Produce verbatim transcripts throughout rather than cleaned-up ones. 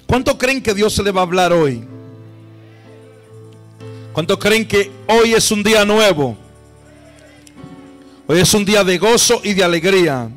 ¿Cuántos creen que Dios se le va a hablar hoy? ¿Cuántos creen que hoy es un día nuevo? Hoy es un día de gozo y de alegría.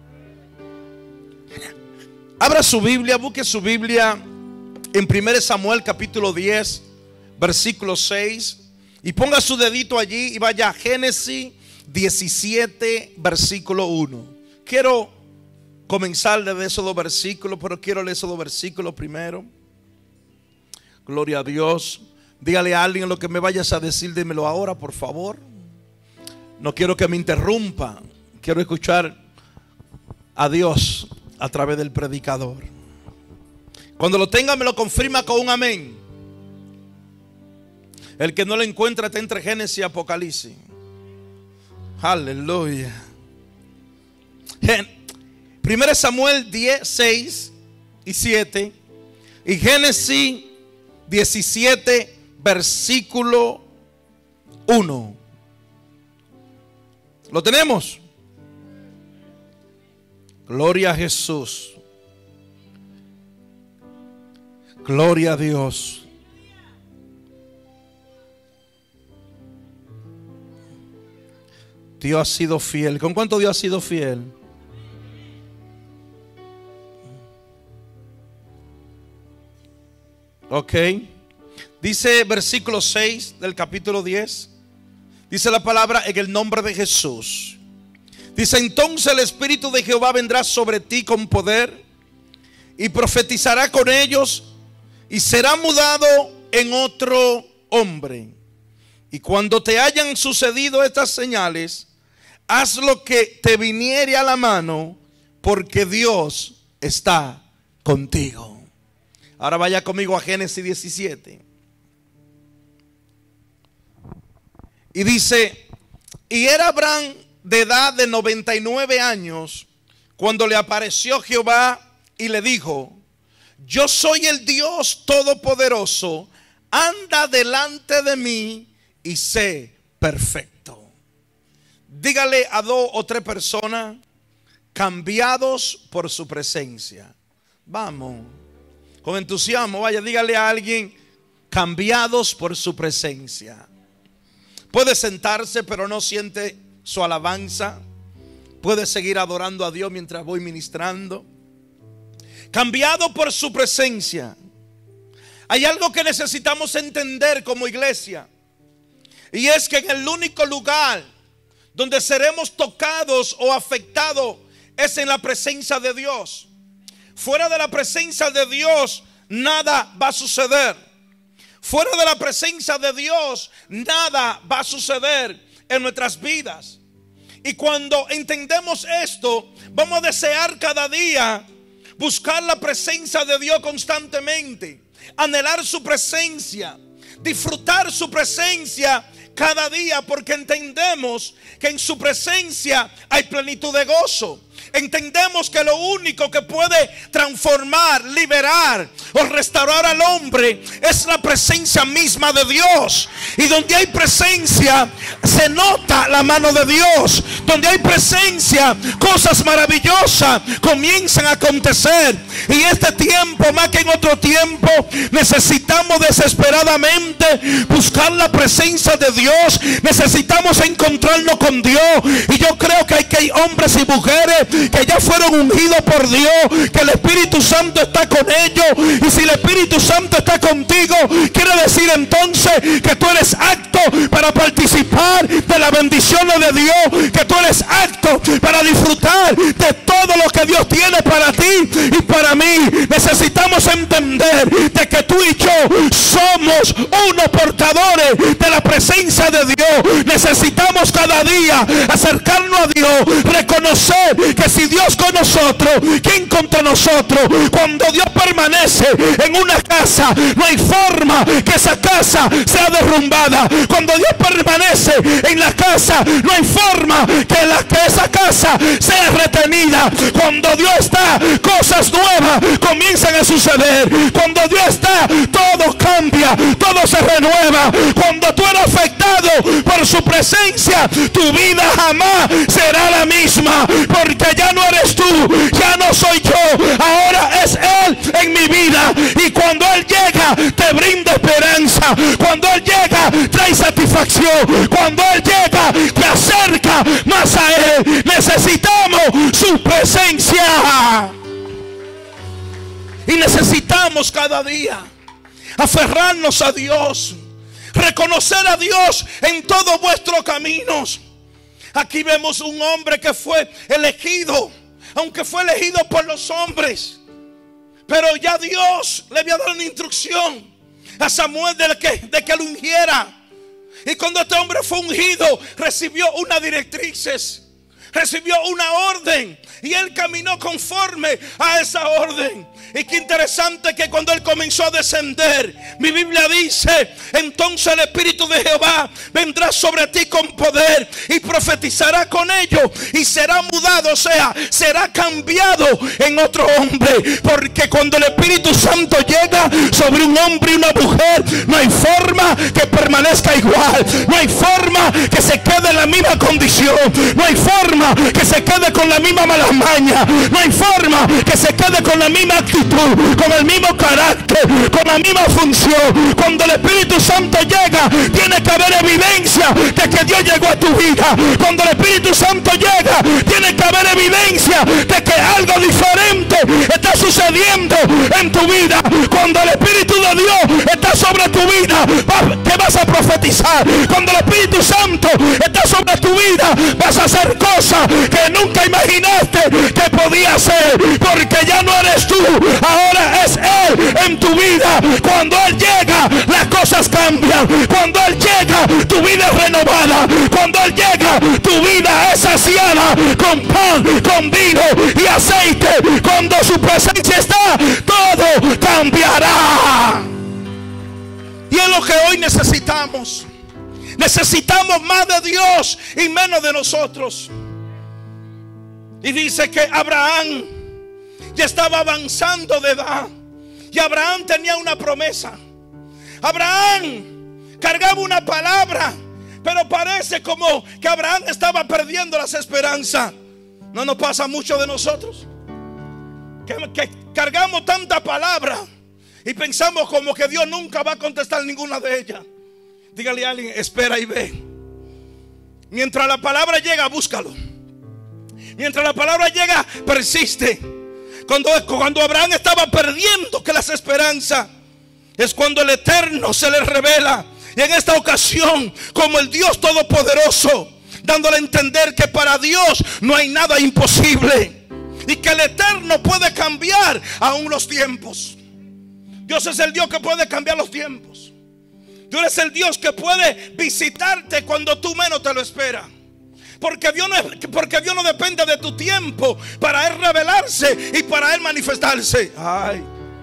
Abra su Biblia, busque su Biblia en primero Samuel capítulo diez, versículo seis. Y ponga su dedito allí y vaya a Génesis diecisiete, versículo uno. Quiero comenzar desde esos dos versículos, pero quiero leer esos dos versículos primero. Gloria a Dios. Dígale a alguien lo que me vayas a decir, dímelo ahora, por favor. No quiero que me interrumpa. Quiero escuchar a Dios a través del predicador. Cuando lo tenga me lo confirma con un amén. El que no lo encuentra está entre Génesis y Apocalipsis. Aleluya. Primero Samuel diez, seis y siete. Y Génesis diecisiete, versículo uno. ¿Lo tenemos? Gloria a Jesús. Gloria a Dios. Dios ha sido fiel. ¿Con cuánto Dios ha sido fiel? Ok. Dice versículo seis del capítulo diez. Dice la palabra: en el nombre de Jesús. Dice: entonces el Espíritu de Jehová vendrá sobre ti con poder, y profetizará con ellos, y será mudado en otro hombre. Y cuando te hayan sucedido estas señales, haz lo que te viniere a la mano, porque Dios está contigo. Ahora vaya conmigo a Génesis diecisiete. Y dice: y era Abraham de edad de noventa y nueve años cuando le apareció Jehová y le dijo: yo soy el Dios todopoderoso, anda delante de mí y sé perfecto. Dígale a dos o tres personas: cambiados por su presencia. Vamos, con entusiasmo, vaya, dígale a alguien: cambiados por su presencia. Puede sentarse, pero no siente su alabanza. Puede seguir adorando a Dios mientras voy ministrando. Cambiado por su presencia. Hay algo que necesitamos entender como iglesia, y es que en el único lugar donde seremos tocados o afectados es en la presencia de Dios. Fuera de la presencia de Dios nada va a suceder. Fuera de la presencia de Dios nada va a suceder en nuestras vidas. Y cuando entendemos esto, vamos a desear cada día buscar la presencia de Dios constantemente, anhelar su presencia, disfrutar su presencia cada día, porque entendemos que en su presencia hay plenitud de gozo. Entendemos que lo único que puede transformar, liberar o restaurar al hombre es la presencia misma de Dios. Y donde hay presencia se nota la mano de Dios. Donde hay presencia, cosas maravillosas comienzan a acontecer. Y este tiempo, más que en otro tiempo, necesitamos desesperadamente buscar la presencia de Dios. Necesitamos encontrarnos con Dios. Y yo creo que hay, que hay hombres y mujeres que ya fueron ungidos por Dios, que el Espíritu Santo está con ellos. Y si el Espíritu Santo está contigo, quiere decir entonces que tú eres apto para participar de la bendición de Dios, que tú eres apto para disfrutar de todo lo que Dios tiene para ti y para mí. Necesitamos entender de que tú y yo somos unos portadores de la presencia de Dios. Necesitamos cada día acercarnos a Dios, reconocer que si Dios con nosotros, ¿quién contra nosotros? Cuando Dios permanece en una casa, no hay forma que esa casa sea derrumbada. Cuando Dios permanece en la casa, no hay forma que, la, que esa casa sea retenida. Cuando Dios está, cosas nuevas comienzan a suceder. Cuando Dios está, todo cambia, todo se renueva. Cuando tú eres afectado por su presencia, tu vida jamás será la misma, porque ya no eres tú, ya no soy yo, ahora es Él en mi vida. Y te brinda esperanza. Cuando Él llega, trae satisfacción. Cuando Él llega, te acerca más a Él. Necesitamos su presencia. Y necesitamos cada día aferrarnos a Dios, reconocer a Dios en todos vuestros caminos. Aquí vemos un hombre que fue elegido, aunque fue elegido por los hombres, pero ya Dios le había dado una instrucción a Samuel de que, de que lo ungiera. Y cuando este hombre fue ungido, recibió unas directrices, recibió una orden, y él caminó conforme a esa orden. Y qué interesante que cuando él comenzó a descender, mi Biblia dice, entonces el Espíritu de Jehová vendrá sobre ti con poder y profetizará con ellos y será mudado, o sea, será cambiado en otro hombre. Porque cuando el Espíritu Santo llega sobre un hombre y una mujer, no hay forma que permanezca igual, no hay forma que se quede en la misma condición, no hay forma que se quede con la misma mala maña, no hay forma que se quede con la misma actitud, con el mismo carácter, con la misma función. Cuando el Espíritu Santo llega, tiene que haber evidencia de que Dios llegó a tu vida. Cuando el Espíritu Santo llega, tiene que haber evidencia de que algo diferente está sucediendo en tu vida. Cuando el Espíritu de Dios está sobre tu vida, ¿qué vas a profetizar? Cuando el Espíritu Santo está sobre tu vida, vas a hacer cosas que nunca imaginaste que podía hacer, porque ya no eres tú, ahora es Él en tu vida. Cuando Él llega, las cosas cambian. Cuando Él llega, tu vida es renovada. Cuando Él llega, tu vida es saciada con pan, con vino y aceite. Cuando su presencia está, todo cambiará. Y es lo que hoy necesitamos. Necesitamos más de Dios y menos de nosotros. Y dice que Abraham ya estaba avanzando de edad, y Abraham tenía una promesa. Abraham cargaba una palabra, pero parece como que Abraham estaba perdiendo las esperanzas. ¿No nos pasa mucho de nosotros? Que, que cargamos tanta palabra y pensamos como que Dios nunca va a contestar ninguna de ellas. Dígale a alguien, espera y ve. Mientras la palabra llega, búscalo. Mientras la palabra llega, persiste. Cuando, cuando Abraham estaba perdiendo que las esperanzas, es cuando el Eterno se le revela. Y en esta ocasión, como el Dios Todopoderoso, dándole a entender que para Dios no hay nada imposible, y que el Eterno puede cambiar aún los tiempos. Dios es el Dios que puede cambiar los tiempos. Dios es el Dios que puede visitarte cuando tú menos te lo esperas. Porque Dios, no es, porque Dios no depende de tu tiempo para Él revelarse y para Él manifestarse. Ay,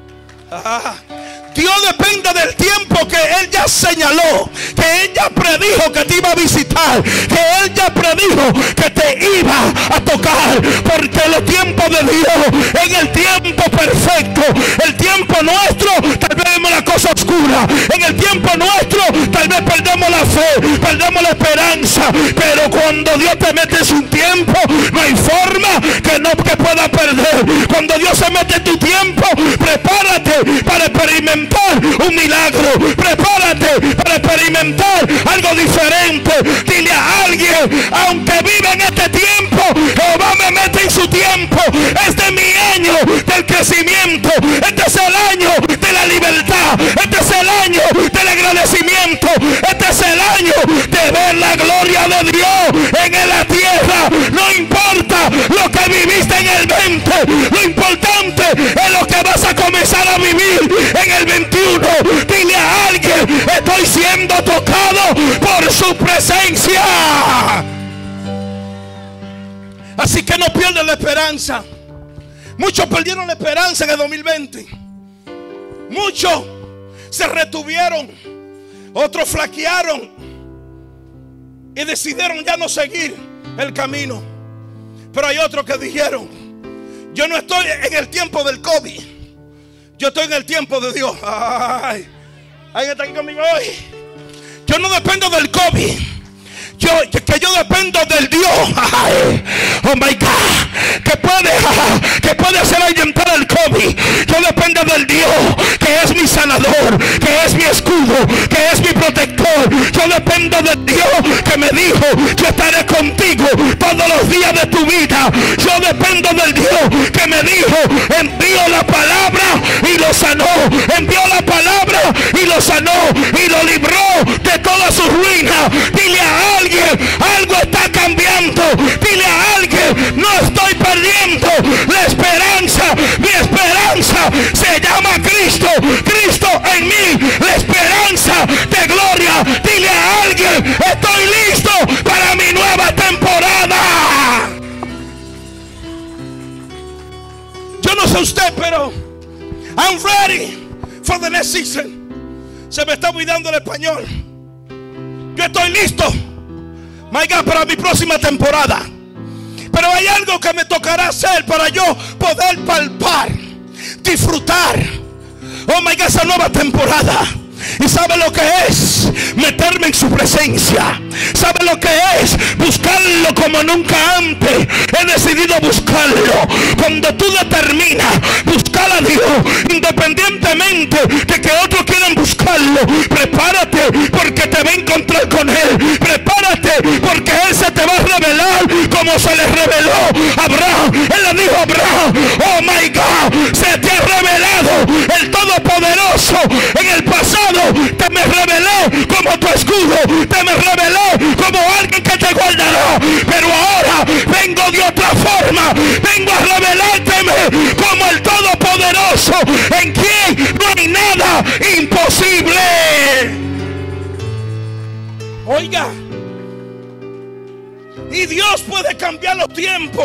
ah. Dios depende del tiempo que Él ya señaló, que Él ya predijo que te iba a visitar, que Él ya predijo que te iba a tocar. Porque los tiempos de Dios, en el tiempo perfecto, el tiempo nuestro, tal vez vemos la cosa oscura. En el tiempo nuestro, tal vez perdemos la fe, perdemos la esperanza. Pero cuando Dios te mete en su tiempo, no hay forma que no que pueda perder. Cuando Dios se mete en tu tiempo, prepárate para experimentar un milagro. Prepárate para experimentar algo diferente. Dile a alguien, aunque viva en este tiempo, Jehová me mete en su tiempo. Este es mi año del crecimiento. Este es el año de la libertad. Este es el año del agradecimiento. Este es el año de ver la gloria de Dios en la tierra. No importa lo que viviste en el veinte, lo importante es lo que vas a comenzar a vivir en el veintiuno. Dile a alguien, estoy siendo tocado por su presencia. Así que no pierdas la esperanza. Muchos perdieron la esperanza en el dos mil veinte. Muchos se retuvieron, otros flaquearon y decidieron ya no seguir el camino. Pero hay otros que dijeron, yo no estoy en el tiempo del COVID, yo estoy en el tiempo de Dios. Ay, ¿alguien está aquí conmigo hoy? Yo no dependo del COVID, yo, que yo dependo del Dios. Ay, oh my God, que puede, que puede hacer ahuyentar el COVID. Yo dependo del Dios que es mi sanador, que es mi escudo, que es mi protector. Yo dependo del Dios que me dijo: yo estaré contigo todos los días de tu vida. Yo dependo del Dios que me dijo: envió la palabra y lo sanó, envió la palabra y lo sanó y lo libró de toda su ruina. Dile a alguien: algo está cambiando. Dile a alguien: no estoy perdiendo la esperanza. Mi esperanza se llama Cristo, Cristo en mí, la esperanza de gloria. Dile a alguien: estoy listo para mi nueva temporada. Yo no sé usted, pero I'm ready for the next season. Se me está olvidando el español. Yo estoy listo, my God, para mi próxima temporada. Pero hay algo que me tocará hacer para yo poder palpar, disfrutar, oh my God, esa nueva temporada. ¿Y sabe lo que es meterme en su presencia? ¿Sabe lo que es buscarlo como nunca antes? He decidido buscarlo. Cuando tú determinas buscar a Dios, independientemente de que otros quieran buscarlo, prepárate, porque te va a encontrar con Él. Prepárate, porque Él se te va a revelar como se le reveló a Abraham. Él le dijo a Abraham: oh my God, se te ha revelado el Todopoderoso. En el pasado te me revelé como tu escudo, te me revelé como alguien que te guardará, pero ahora vengo de otra forma. Vengo a revelárteme como el Todopoderoso, en quien no hay nada imposible. Oiga, y Dios puede cambiar los tiempos.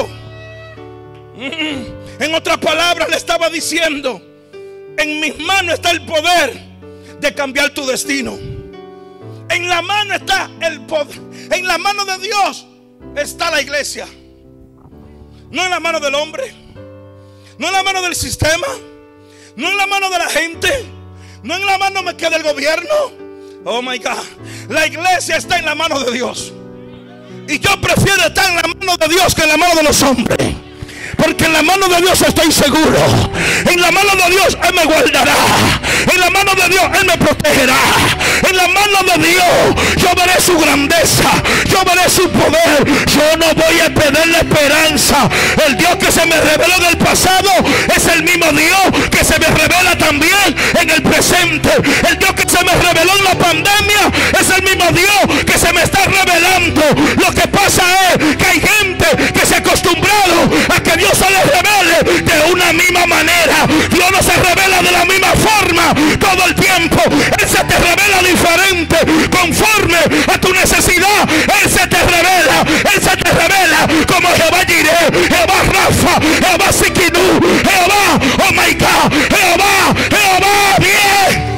En otras palabras, le estaba diciendo: en mis manos está el poder de cambiar tu destino. En la mano está el poder. En la mano de Dios está la iglesia. No en la mano del hombre, no en la mano del sistema, no en la mano de la gente, no en la mano que del gobierno. Oh my God, la iglesia está en la mano de Dios. Y yo prefiero estar en la mano de Dios que en la mano de los hombres. Porque en la mano de Dios estoy seguro. En la mano de Dios Él me guardará. En la mano de Dios Él me protegerá. En la mano de Dios yo veré su grandeza, yo veré su poder. Yo no voy a perder la esperanza. El Dios que se me reveló en el pasado es el mismo Dios que se me revela también en el presente. El Dios que se me reveló en la pandemia es el mismo Dios que se me está revelando. Lo que pasa es que hay gente que se ha acostumbrado a que Dios se les revele de una misma manera. Dios no se revela de la misma forma todo el tiempo. Él se te revela diferente conforme a tu necesidad. Él se te revela, Él se te revela como Jehová Jireh, Jehová Rafa, Jehová Sikinu, Jehová, oh my God, Jehová, Jehová, bien.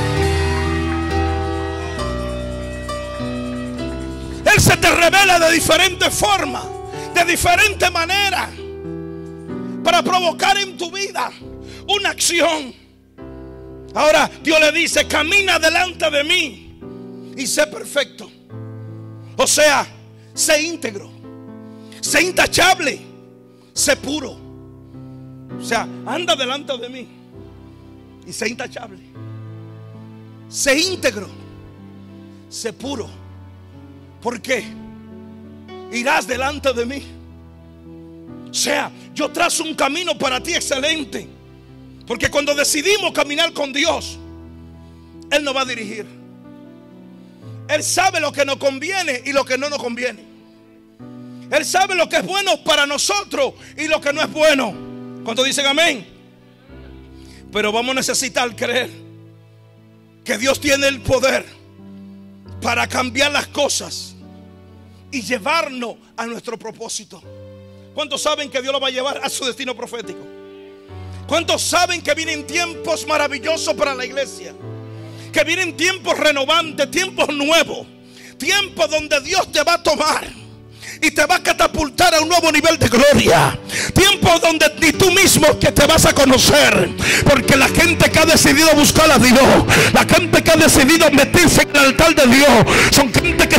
Él se te revela de diferentes formas, de diferente manera, para provocar en tu vida una acción. Ahora Dios le dice: camina delante de mí y sé perfecto. O sea, sé íntegro, sé intachable, sé puro. O sea, anda delante de mí y sé intachable, sé íntegro, sé puro. ¿Por qué? Irás delante de mí. O sea, yo trazo un camino para ti excelente. Porque cuando decidimos caminar con Dios, Él nos va a dirigir. Él sabe lo que nos conviene y lo que no nos conviene. Él sabe lo que es bueno para nosotros y lo que no es bueno. ¿Cuántos dicen amén? Pero vamos a necesitar creer que Dios tiene el poder para cambiar las cosas y llevarnos a nuestro propósito. ¿Cuántos saben que Dios lo va a llevar a su destino profético? ¿Cuántos saben que vienen tiempos maravillosos para la iglesia? Que vienen tiempos renovantes, tiempos nuevos, tiempos donde Dios te va a tomar y te va a catapultar a un nuevo nivel de gloria. Tiempos donde ni tú mismo que te vas a conocer. Porque la gente que ha decidido buscar a Dios, la gente que ha decidido meterse en el altar de Dios, son gente que se van a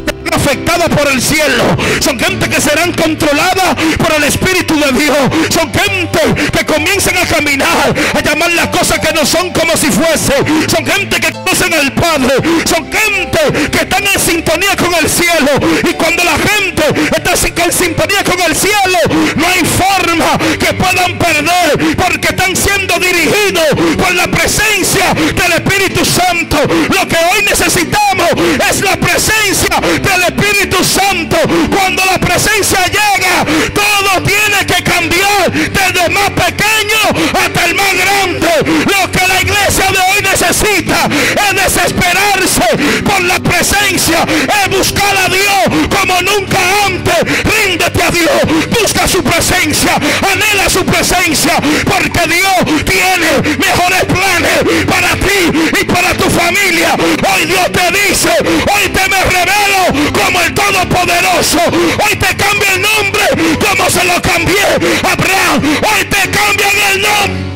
afectada por el cielo. Son gente que serán controladas por el Espíritu de Dios. Son gente que comienzan a caminar, a llamar las cosas que no son como si fuese. Son gente que conocen al Padre. Son gente que están en sintonía con el cielo. Y cuando la gente está en sintonía con el cielo, no hay forma que puedan perder, porque están siendo dirigidos por la presencia del Espíritu Santo. Lo que hoy necesitamos es la presencia del Espíritu Santo. Cuando la presencia llega, todo tiene que cambiar, desde el más pequeño hasta el más grande. Lo que la iglesia de hoy necesita es desesperarse por la presencia, es buscar a Dios como nunca antes. Ríndete a Dios, busca su presencia, anhela su presencia, porque Dios tiene mejores planes para ti y para tu familia. Hoy Dios te dice, hoy te me revelo como el Todopoderoso. Hoy te cambio el nombre como se lo cambié a Abraham. Hoy te cambian el nombre.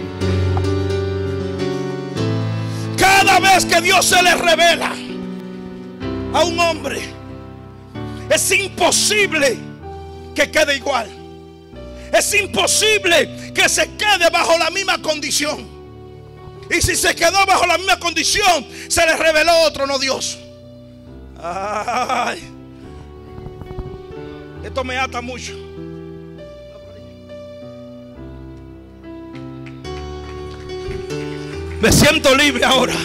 Cada vez que Dios se le revela a un hombre, es imposible que quede igual. Es imposible que se quede bajo la misma condición. Y si se quedó bajo la misma condición, se le reveló otro, no Dios. Ay, esto me ata mucho. Me siento libre ahora.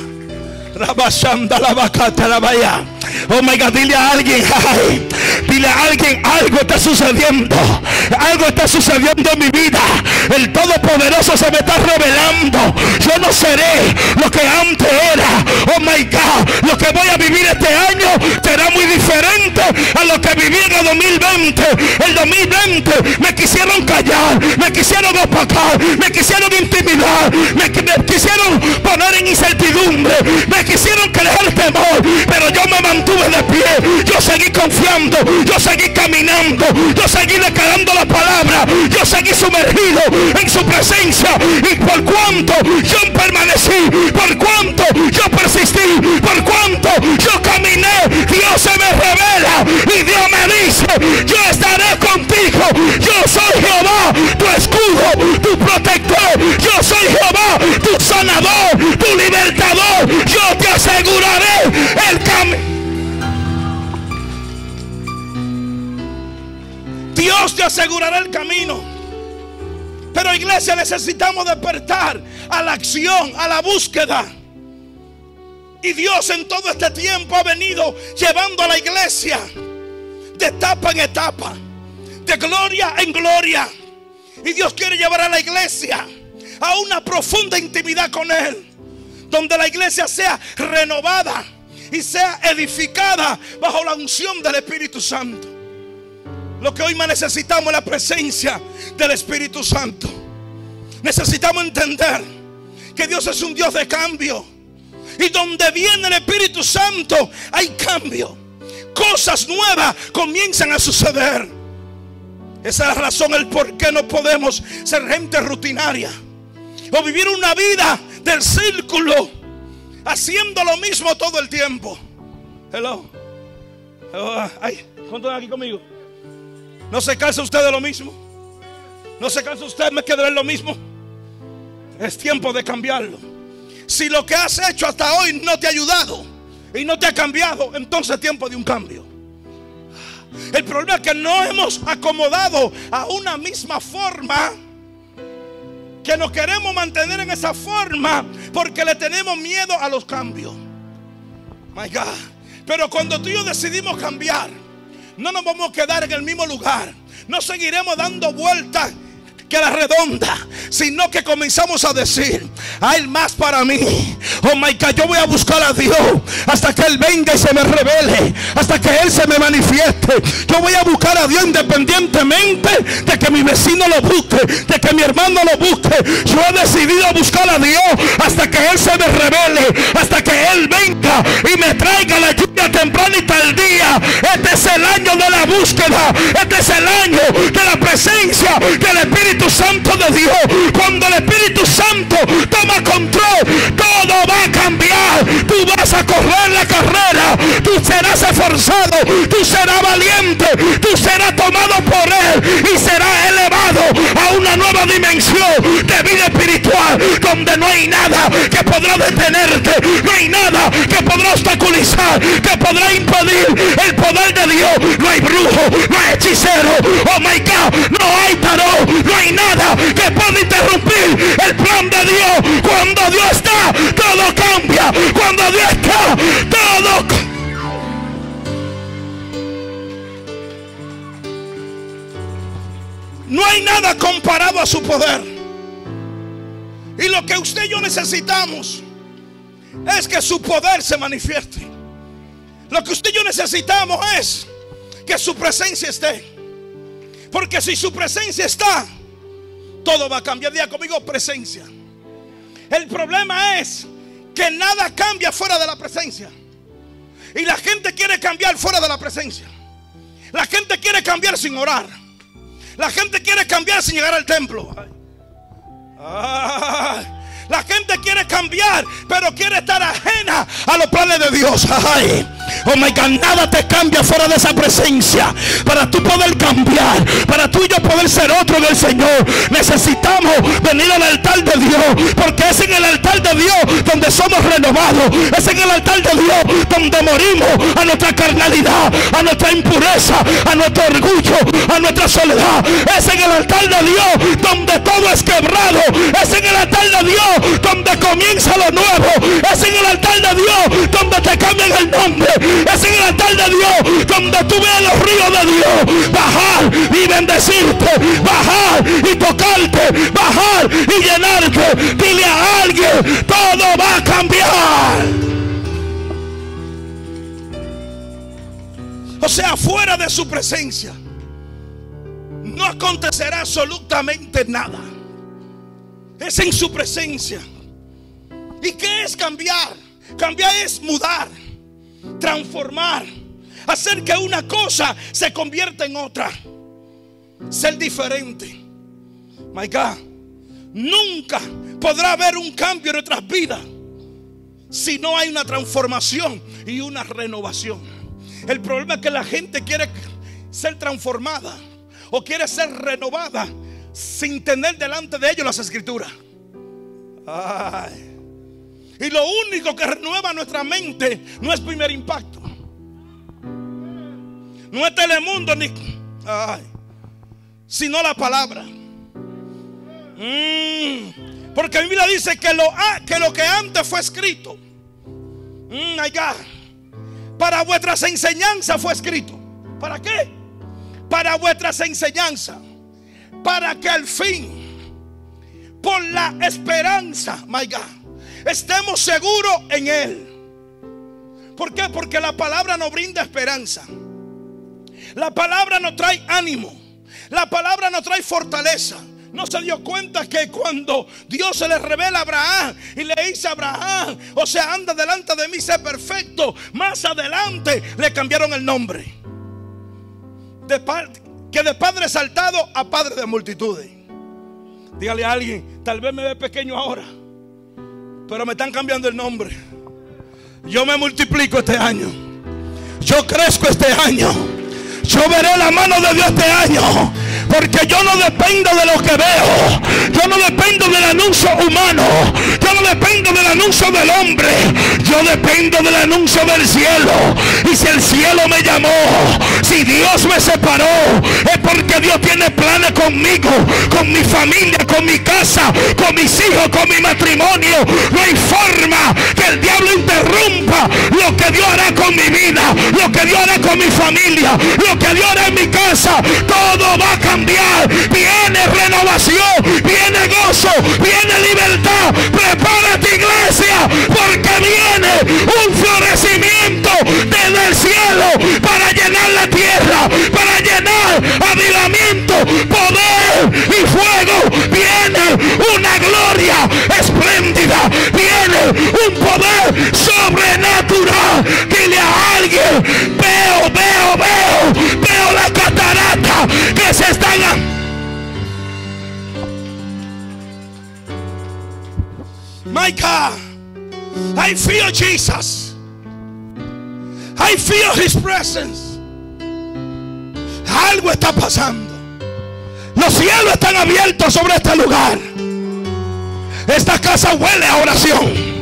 Oh my God, dile a alguien, ay, dile a alguien, algo está sucediendo, algo está sucediendo en mi vida. El Todopoderoso se me está revelando. Yo no seré lo que antes era. Oh my God, lo que voy a vivir este año será muy diferente a lo que viví en el dos mil veinte. El dos mil veinte me quisieron callar, me quisieron opacar, me quisieron intimidar, me, me quisieron poner en incertidumbre, me quisieron crear temor, pero yo me mantuve de pie. Yo seguí confiando, yo seguí caminando, yo seguí declarando la palabra, yo seguí sumergido en su presencia. Y por cuanto yo permanecí, por cuanto yo persistí, por cuanto yo caminé, Dios se me revela y Dios me dice, yo estaré contigo. Yo soy Jehová, tu escudo, tu protector. Yo soy Jehová, tu sanador, tu libertador. Yo te aseguraré el camino. Dios te asegurará el camino. Pero iglesia, necesitamos despertar a la acción, a la búsqueda. Y Dios en todo este tiempo ha venido llevando a la iglesia de etapa en etapa, de gloria en gloria. Y Dios quiere llevar a la iglesia a una profunda intimidad con Él, donde la iglesia sea renovada y sea edificada bajo la unción del Espíritu Santo. Lo que hoy más necesitamos es la presencia del Espíritu Santo. Necesitamos entender que Dios es un Dios de cambio, y donde viene el Espíritu Santo hay cambio. Cosas nuevas comienzan a suceder. Esa es la razón, el por qué no podemos ser gente rutinaria o vivir una vida del círculo, haciendo lo mismo todo el tiempo. Hello, Hello. Ay, ¿cuántos están aquí conmigo? ¿No se cansa usted de lo mismo? ¿No se cansa usted de ver lo mismo? Es tiempo de cambiarlo. Si lo que has hecho hasta hoy no te ha ayudado y no te ha cambiado, entonces es tiempo de un cambio. El problema es que no hemos acomodado a una misma forma, que nos queremos mantener en esa forma porque le tenemos miedo a los cambios. My God. Pero cuando tú y yo decidimos cambiar, no nos vamos a quedar en el mismo lugar, no seguiremos dando vueltas que la redonda, sino que comenzamos a decir, hay más para mí. Oh my God, yo voy a buscar a Dios hasta que Él venga y se me revele, hasta que Él se me manifieste. Yo voy a buscar a Dios independientemente de que mi vecino lo busque, de que mi hermano lo busque. Yo he decidido buscar a Dios hasta que Él se me revele, hasta que Él venga y me traiga la lluvia temprana y tardía. Este es el año de la búsqueda, este es el año de la presencia del Espíritu Santo de Dios. Cuando el Espíritu Santo toma control, todo va a cambiar. Tú vas a correr la carrera, tú serás esforzado, tú serás valiente, tú serás tomado por Él y serás elevado a una nueva dimensión de vida espiritual, donde no hay nada que podrá detenerte, no hay nada que podrá obstaculizar, que podrá impedir el poder de Dios. No hay brujo, no hay hechicero, oh my God, no hay tarot, no hay nada que pueda interrumpir el plan de Dios. Cuando Dios está, todo cambia. Cuando Dios está, todo cambia. No hay nada comparado a su poder. Y lo que usted y yo necesitamos es que su poder se manifieste. Lo que usted y yo necesitamos es que su presencia esté. Porque si su presencia está, todo va a cambiar. Diga conmigo, presencia. El problema es que nada cambia fuera de la presencia. Y la gente quiere cambiar fuera de la presencia. La gente quiere cambiar sin orar. La gente quiere cambiar sin llegar al templo. Ay. Ay. La gente quiere cambiar, pero quiere estar ajena a los planes de Dios. Ay. Oh my God, nada te cambia fuera de esa presencia. Para tú poder cambiar, para tú y yo poder ser otro del Señor, necesitamos venir al altar de Dios. Porque es en el altar de Dios donde somos renovados. Es en el altar de Dios donde morimos a nuestra carnalidad, a nuestra impureza, a nuestro orgullo, a nuestra soledad. Es en el altar de Dios donde todo es quebrado. Es en el altar de Dios donde comienza lo nuevo. Es en el altar de Dios donde te cambian el nombre. Es en el altar de Dios donde tú ves los ríos de Dios bajar y bendecirte, bajar y tocarte, bajar y llenarte. Dile a alguien, todo va a cambiar. O sea, fuera de su presencia no acontecerá absolutamente nada. Es en su presencia. ¿Y qué es cambiar? Cambiar es mudar, transformar, hacer que una cosa se convierta en otra, ser diferente. My God, nunca podrá haber un cambio en nuestras vidas si no hay una transformación y una renovación. El problema es que la gente quiere ser transformada o quiere ser renovada sin tener delante de ellos las escrituras. Ay. Y lo único que renueva nuestra mente no es Primer Impacto, no es Telemundo, ni ay, sino la palabra. mm, Porque la Biblia dice que lo, que lo que antes fue escrito, mm, my God, para vuestras enseñanzas fue escrito. ¿Para qué? Para vuestras enseñanzas, para que al fin, por la esperanza, my God, estemos seguros en Él. ¿Por qué? Porque la palabra nos brinda esperanza. La palabra nos trae ánimo. La palabra nos trae fortaleza. ¿No se dio cuenta que cuando Dios se le revela a Abraham y le dice a Abraham, o sea, anda delante de mí, sé perfecto? Más adelante le cambiaron el nombre. De parte, que de padre exaltado a padre de multitudes. Dígale a alguien, tal vez me ve pequeño ahora, pero me están cambiando el nombre. Yo me multiplico este año. Yo crezco este año. Yo veré la mano de Dios este año. Porque yo no dependo de lo que veo. Yo no dependo del anuncio humano. Yo no dependo del anuncio del hombre. Yo dependo del anuncio del cielo. Y si el cielo me llamó, si Dios me separó, es porque Dios tiene planes conmigo, con mi familia, con mi casa, con mis hijos, con mi matrimonio. No hay forma que el diablo interrumpa lo que Dios hará con mi vida, lo que Dios hará con mi familia, lo que Dios hará en mi casa. Todo va a cambiar. Viene renovación, viene gozo, viene libertad. Prepárate, iglesia, porque viene un florecimiento desde el cielo para llenar la tierra, para llenar avivamiento, poder y fuego. Viene una gloria espléndida, viene un poder sobrenatural. Dile a alguien, veo, veo, veo, veo la catarata que se están a... My God, I feel Jesus. I feel His presence. Algo está pasando. Los cielos están abiertos sobre este lugar. Esta casa huele a oración.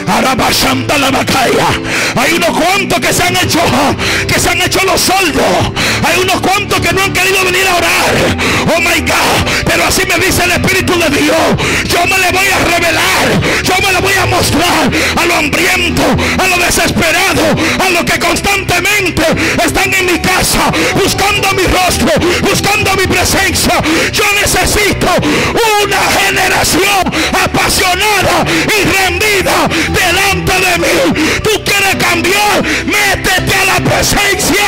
Hay unos cuantos que se han hecho que se han hecho los sordos. Hay unos cuantos que no han querido venir a orar. Oh my God. Pero así me dice el Espíritu de Dios. Yo me le voy a revelar. Yo me le voy a mostrar a los hambrientos, a los desesperados, a los que constantemente están en mi casa buscando mi rostro, buscando mi presencia. Yo necesito una generación apasionada y rendida delante de mí. Tú quieres cambiar, métete a la presencia.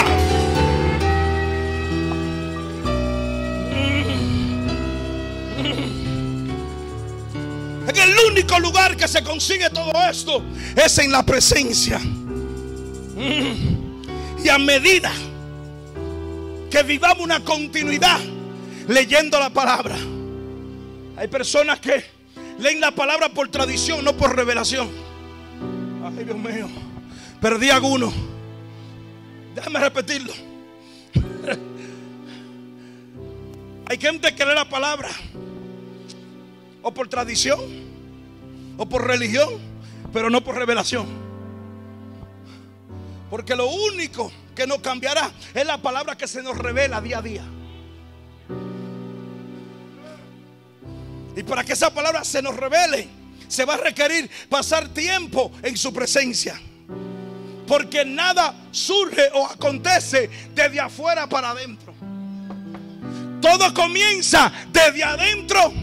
En el único lugar que se consigue todo esto es en la presencia. Y a medida que vivamos una continuidad leyendo la palabra, hay personas que leen la palabra por tradición, no por revelación. Ay, Dios mío. Perdí a uno. Déjame repetirlo. Hay gente que lee la palabra o por tradición o por religión, pero no por revelación. Porque lo único que nos cambiará es la palabra que se nos revela día a día. Y para que esa palabra se nos revele, se va a requerir pasar tiempo en su presencia. Porque nada surge o acontece desde afuera para adentro. Todo comienza desde adentro.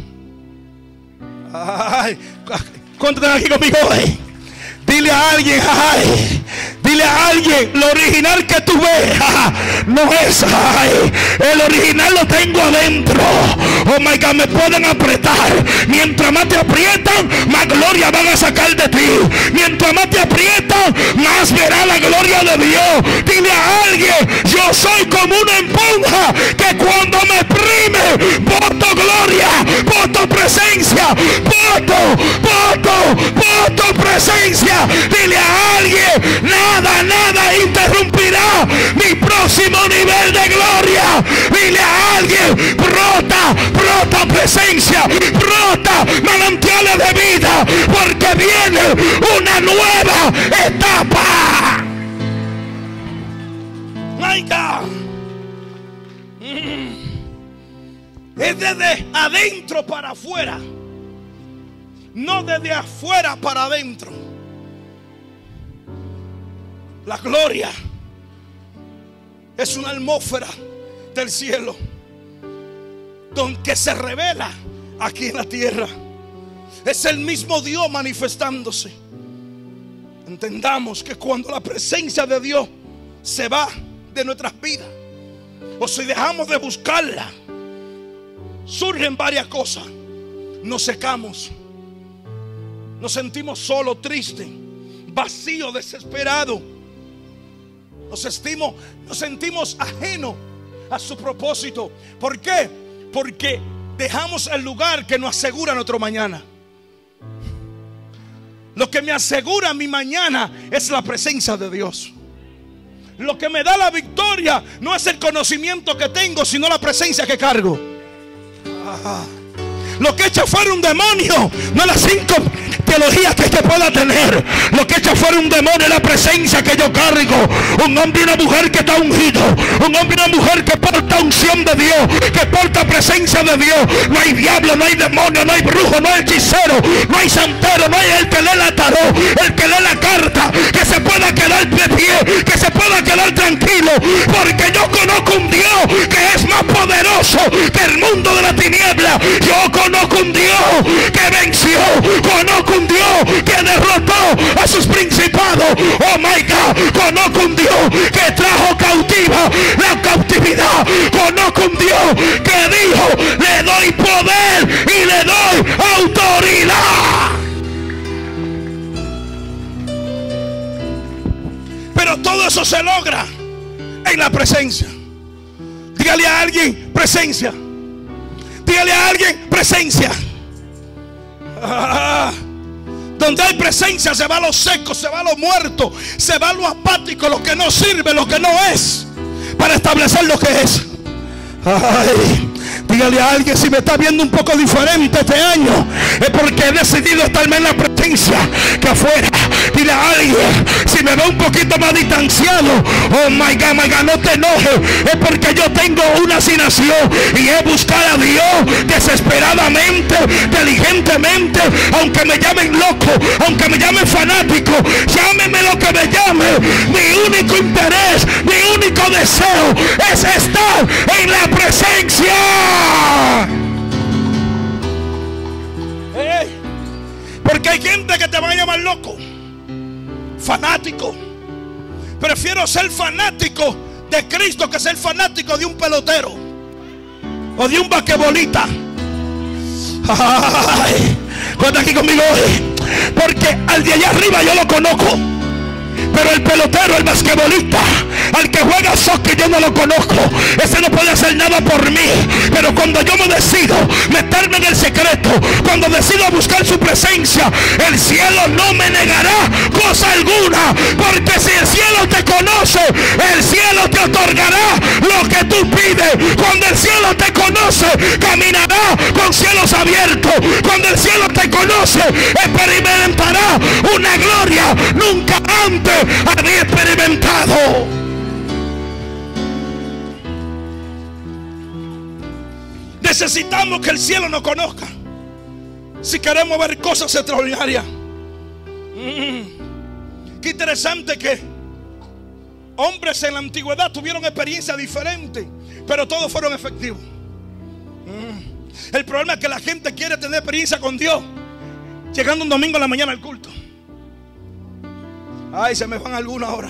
Ay, ¿cuántos están aquí conmigo hoy? Dile a alguien, ay, dile a alguien, lo original que tú ves, ja, no es, ay, el original lo tengo adentro. Oh my God, me pueden apretar. Mientras más te aprietan, más gloria van a sacar de ti. Mientras más te aprietan, más verá la gloria de Dios. Dile a alguien, yo soy como una esponja que cuando me exprime, boto gloria, boto presencia, boto, boto, boto presencia. Dile a alguien, nada, nada interrumpirá mi próximo nivel de gloria. Dile a alguien, brota, brota presencia, brota manantiales de vida, porque viene una nueva etapa. My God. Mm. Es desde adentro para afuera, no desde afuera para adentro. La gloria es una atmósfera del cielo donde se revela aquí en la tierra. Es el mismo Dios manifestándose. Entendamos que cuando la presencia de Dios se va de nuestras vidas, o si dejamos de buscarla, surgen varias cosas. Nos secamos, nos sentimos solos, tristes, vacíos, desesperados. Nos sentimos, nos sentimos ajenos a su propósito. ¿Por qué? Porque dejamos el lugar que nos asegura nuestro mañana. Lo que me asegura mi mañana es la presencia de Dios. Lo que me da la victoria no es el conocimiento que tengo, sino la presencia que cargo. Ah. Lo que echa fuera un demonio no es las cinco teologías que usted pueda tener. Lo que echa fuera un demonio es la presencia que yo cargo. Un hombre y una mujer que está ungido, un hombre y una mujer que porta unción de Dios, que porta presencia de Dios. No hay diablo, no hay demonio, no hay brujo, no hay hechicero, no hay santero, no hay el que lee la tarot, el que lee la carta, que se pueda quedar de pie, que se pueda quedar tranquilo, porque yo conozco un Dios que es más poderoso que el mundo de la tiniebla. Yo conozco un Dios que venció, conozco un Dios que derrotó a sus principados. Oh my God, conozco un Dios que trajo cautiva la cautividad. Conozco un Dios que dijo, le doy poder y le doy autoridad. Pero todo eso se logra en la presencia. Dígale a alguien, presencia. Dígale a alguien, presencia. Ah, Donde hay presencia se va lo seco, se va lo muerto, se va lo apático, lo que no sirve, lo que no es, para establecer lo que es. Ay, dígale a alguien, si me está viendo un poco diferente este año, es porque he decidido estar más en la presencia que afuera. Dile a alguien, si me veo un poquito más distanciado, oh my God, my God, no te enojes, es porque yo tengo una asignación y es buscar a Dios desesperadamente, diligentemente. Aunque me llamen loco, aunque me llamen fanático, llámeme lo que me llame, mi único interés, mi único deseo es estar en la presencia. Hey, porque hay gente que te va a llamar loco, fanático. Prefiero ser fanático de Cristo que ser fanático de un pelotero o de un basquetbolista. Ay, cuenta aquí conmigo hoy, porque al de allá arriba yo lo conozco, pero el pelotero, el basquetbolista, al que juega soccer, yo no lo conozco. Ese no puede hacer nada por mí. Pero cuando yo me decido meterme en el secreto, cuando decido buscar su presencia, el cielo no me negará cosa alguna. Porque si el cielo te conoce, el cielo te otorgará lo que tú pides. Cuando el cielo te conoce, caminará con cielos abiertos. Cuando el cielo te conoce, experimentará una gloria nunca antes había experimentado. Necesitamos que el cielo nos conozca si queremos ver cosas extraordinarias. mm. Qué interesante que hombres en la antigüedad tuvieron experiencias diferentes, pero todos fueron efectivos. mm. El problema es que la gente quiere tener experiencia con Dios llegando un domingo a la mañana al culto. Ay, se me van algunos ahora.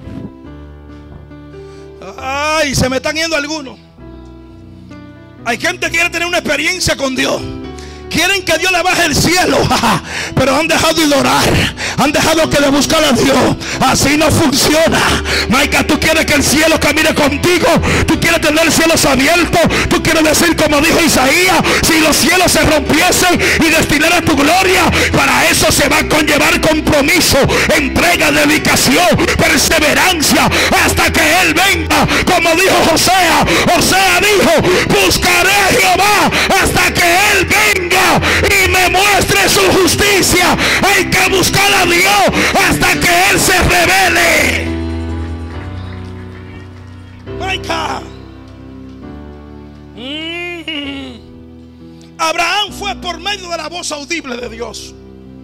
Ay, se me están yendo algunos. Hay gente que quiere tener una experiencia con Dios. Quieren que Dios le baje el cielo, pero han dejado de orar, han dejado que de buscar a Dios. Así no funciona. Maica, tú quieres que el cielo camine contigo. Tú quieres tener cielos abiertos. Tú quieres decir como dijo Isaías, si los cielos se rompiesen y destinaran tu gloria. Para eso se va a conllevar compromiso, entrega, dedicación, perseverancia, hasta que Él venga. Como dijo Josea, Josea dijo, buscaré a Jehová hasta que Él venga y me muestre su justicia. Hay que buscar a Dios hasta que Él se revele. My God. Mm. Abraham fue por medio de la voz audible de Dios.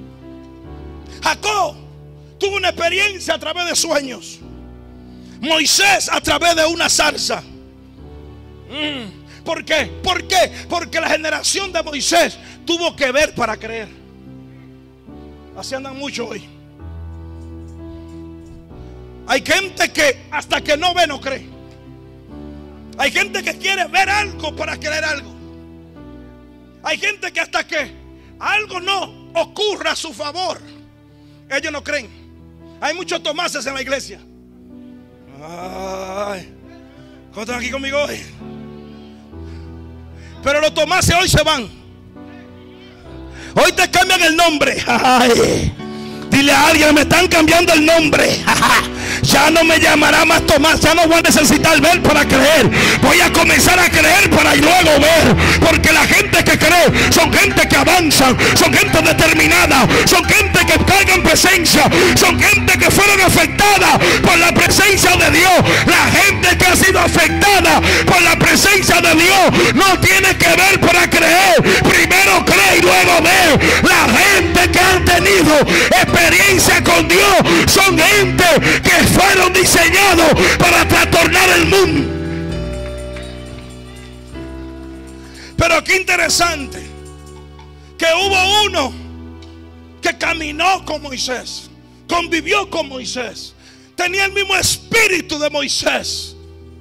Jacob tuvo una experiencia a través de sueños. Moisés a través de una zarza. Mm. ¿Por qué? ¿Por qué? Porque la generación de Moisés tuvo que ver para creer. Así andan mucho hoy. Hay gente que hasta que no ve no cree. Hay gente que quiere ver algo para creer algo. Hay gente que hasta que algo no ocurra a su favor, ellos no creen. Hay muchos Tomases en la iglesia. Ay, ¿cómo están aquí conmigo hoy? Pero los Tomases hoy se van. Hoy te cambian el nombre. Ay, dile a alguien, me están cambiando el nombre. Ya no me llamará más Tomás. Ya no voy a necesitar ver para creer. Voy a comenzar a creer para luego ver. Porque la gente que cree son gente que avanzan, son gente determinada, son gente que cargan presencia, son gente que fueron afectadas por la presencia de Dios. La gente que ha sido afectada por la presencia de Dios no tiene que ver para creer. Primero cree y luego ve. La gente que han tenido experiencia con Dios son gente que fueron diseñados para trastornar el mundo. Pero qué interesante que hubo uno que caminó con Moisés, convivió con Moisés, tenía el mismo espíritu de Moisés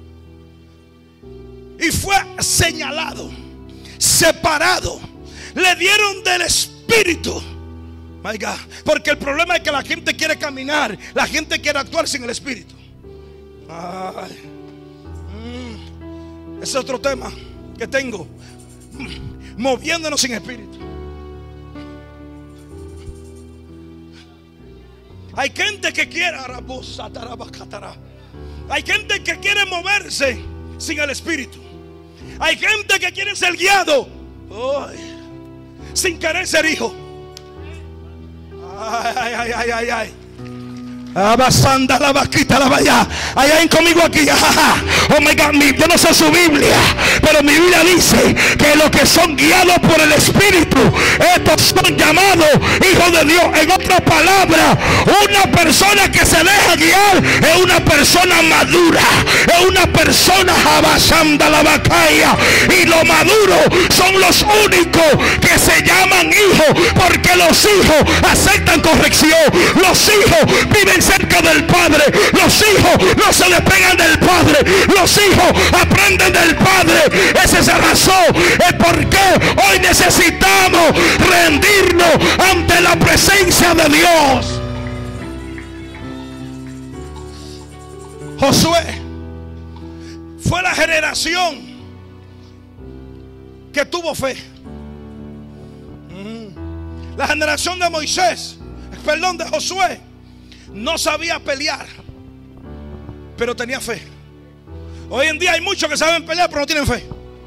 y fue señalado, separado, le dieron del espíritu. My God. Porque el problema es que la gente quiere caminar, la gente quiere actuar sin el espíritu. Ay. Mm. Ese es otro tema que tengo. Mm. Moviéndonos sin espíritu. Hay gente que quiere, hay gente que quiere moverse sin el Espíritu. Hay gente que quiere ser guiado, ay, sin querer ser hijo. Ay, ay, ay, ay, ay. Abasanda la vaquita la vaya. Allá ven conmigo aquí. Oh my God, mi, yo no sé su Biblia, pero mi Biblia dice que los que son guiados por el Espíritu, estos son llamados hijos de Dios. En otras palabras, una persona que se deja guiar es una persona madura, es una persona abasanda la vacaya. Y los maduros son los únicos que se llaman hijos, porque los hijos aceptan corrección, los hijos viven cerca del Padre, los hijos no se despegan del Padre, los hijos aprenden del Padre. Esa es la razón, es porque hoy necesitamos rendirnos ante la presencia de Dios. Josué fue la generación que tuvo fe. La generación de Moisés, perdón, de Josué, no sabía pelear, pero tenía fe. Hoy en día hay muchos que saben pelear, pero no tienen fe.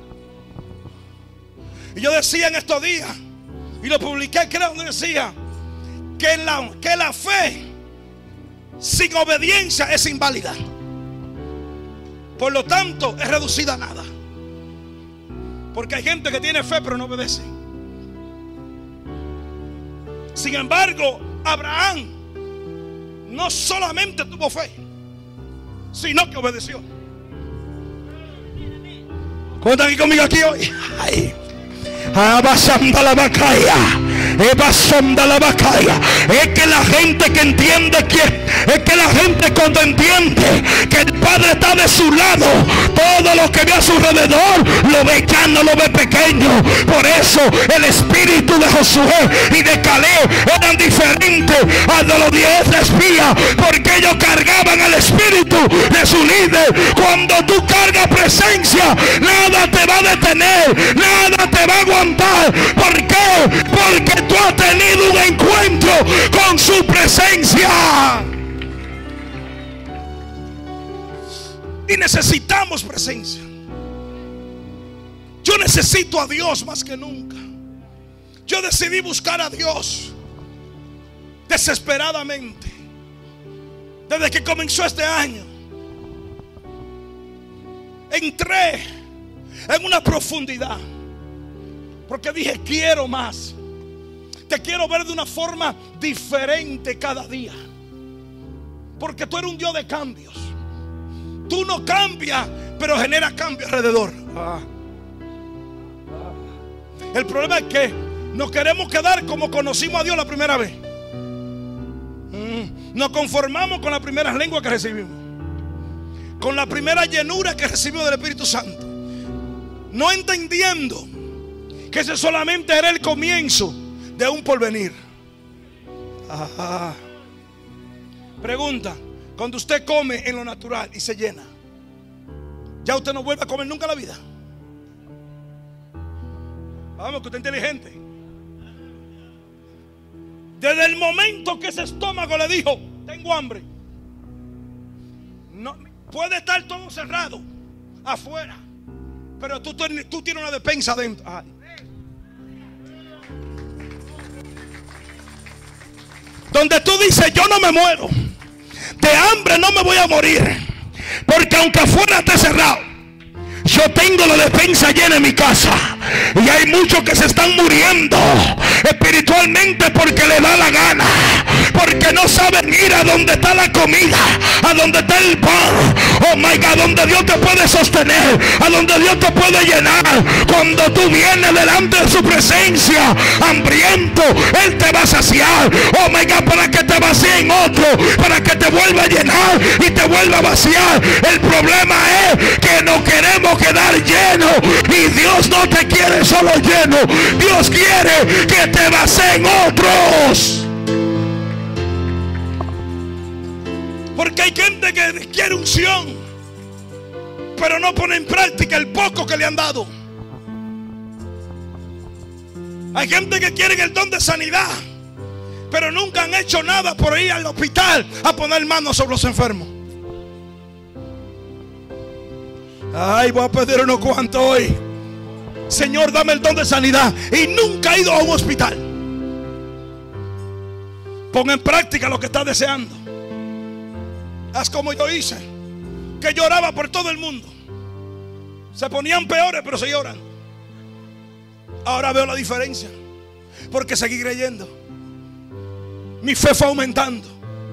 Y yo decía en estos días, y lo publiqué, creo, donde decía que la, que la fe sin obediencia es inválida. Por lo tanto, es reducida a nada. Porque hay gente que tiene fe, pero no obedece. Sin embargo, Abraham no solamente tuvo fe, sino que obedeció. ¿Cuántos aquí conmigo aquí hoy? Ay. Abasanda la vacaya, evasanda la vacaya. Es que la gente que entiende que es que la gente cuando entiende que el Padre está de su lado, todo lo que ve a su alrededor lo ve ya, no lo ve pequeño. Por eso el espíritu de Josué y de Caleb eran diferentes a de los diez espías, porque ellos cargaban el espíritu de su líder. Cuando tú cargas presencia, nada te va a detener, nada te va a aguantar. ¿Por qué? Porque tú has tenido un encuentro con su presencia. Y necesitamos presencia. Yo necesito a Dios más que nunca. Yo decidí buscar a Dios desesperadamente desde que comenzó este año. Entré en una profundidad, porque dije, quiero más. Te quiero ver de una forma diferente cada día, porque tú eres un Dios de cambios. Tú no cambias, pero genera cambio alrededor. ah. El problema es que nos queremos quedar como conocimos a Dios la primera vez. mm. Nos conformamos con las primeras lenguas que recibimos, con la primera llenura que recibimos del Espíritu Santo, no entendiendo que ese solamente era el comienzo de un porvenir. Ajá. Pregunta: cuando usted come en lo natural y se llena, ¿ya usted no vuelve a comer nunca en la vida? Vamos, que usted es inteligente. Desde el momento que ese estómago le dijo, tengo hambre, no, puede estar todo cerrado afuera, pero tú, tú, tú tienes una despensa adentro. Ay. Donde tú dices, yo no me muero, de hambre no me voy a morir, porque aunque afuera esté cerrado, yo tengo la despensa llena en mi casa. Y hay muchos que se están muriendo espiritualmente porque le da la gana, porque no saben ir a donde está la comida, a donde está el pan. Oh my God, a donde Dios te puede sostener, a donde Dios te puede llenar. Cuando tú vienes delante de su presencia hambriento, Él te va a saciar. Oh my God, para que te vacíe en otro, para que te vuelva a llenar y te vuelva a vaciar. El problema es que no queremos quedar llenos, y Dios no te quiere solo lleno. Dios quiere que te vacíen otros. Porque hay gente que quiere unción, pero no pone en práctica el poco que le han dado. Hay gente que quiere el don de sanidad, pero nunca han hecho nada por ir al hospital a poner manos sobre los enfermos. Ay, voy a pedir unos cuantos hoy. Señor, dame el don de sanidad. Y nunca he ido a un hospital. Pon en práctica lo que estás deseando. Haz como yo hice, que lloraba por todo el mundo. Se ponían peores, pero seguía orando. Ahora veo la diferencia, porque seguí creyendo. Mi fe fue aumentando.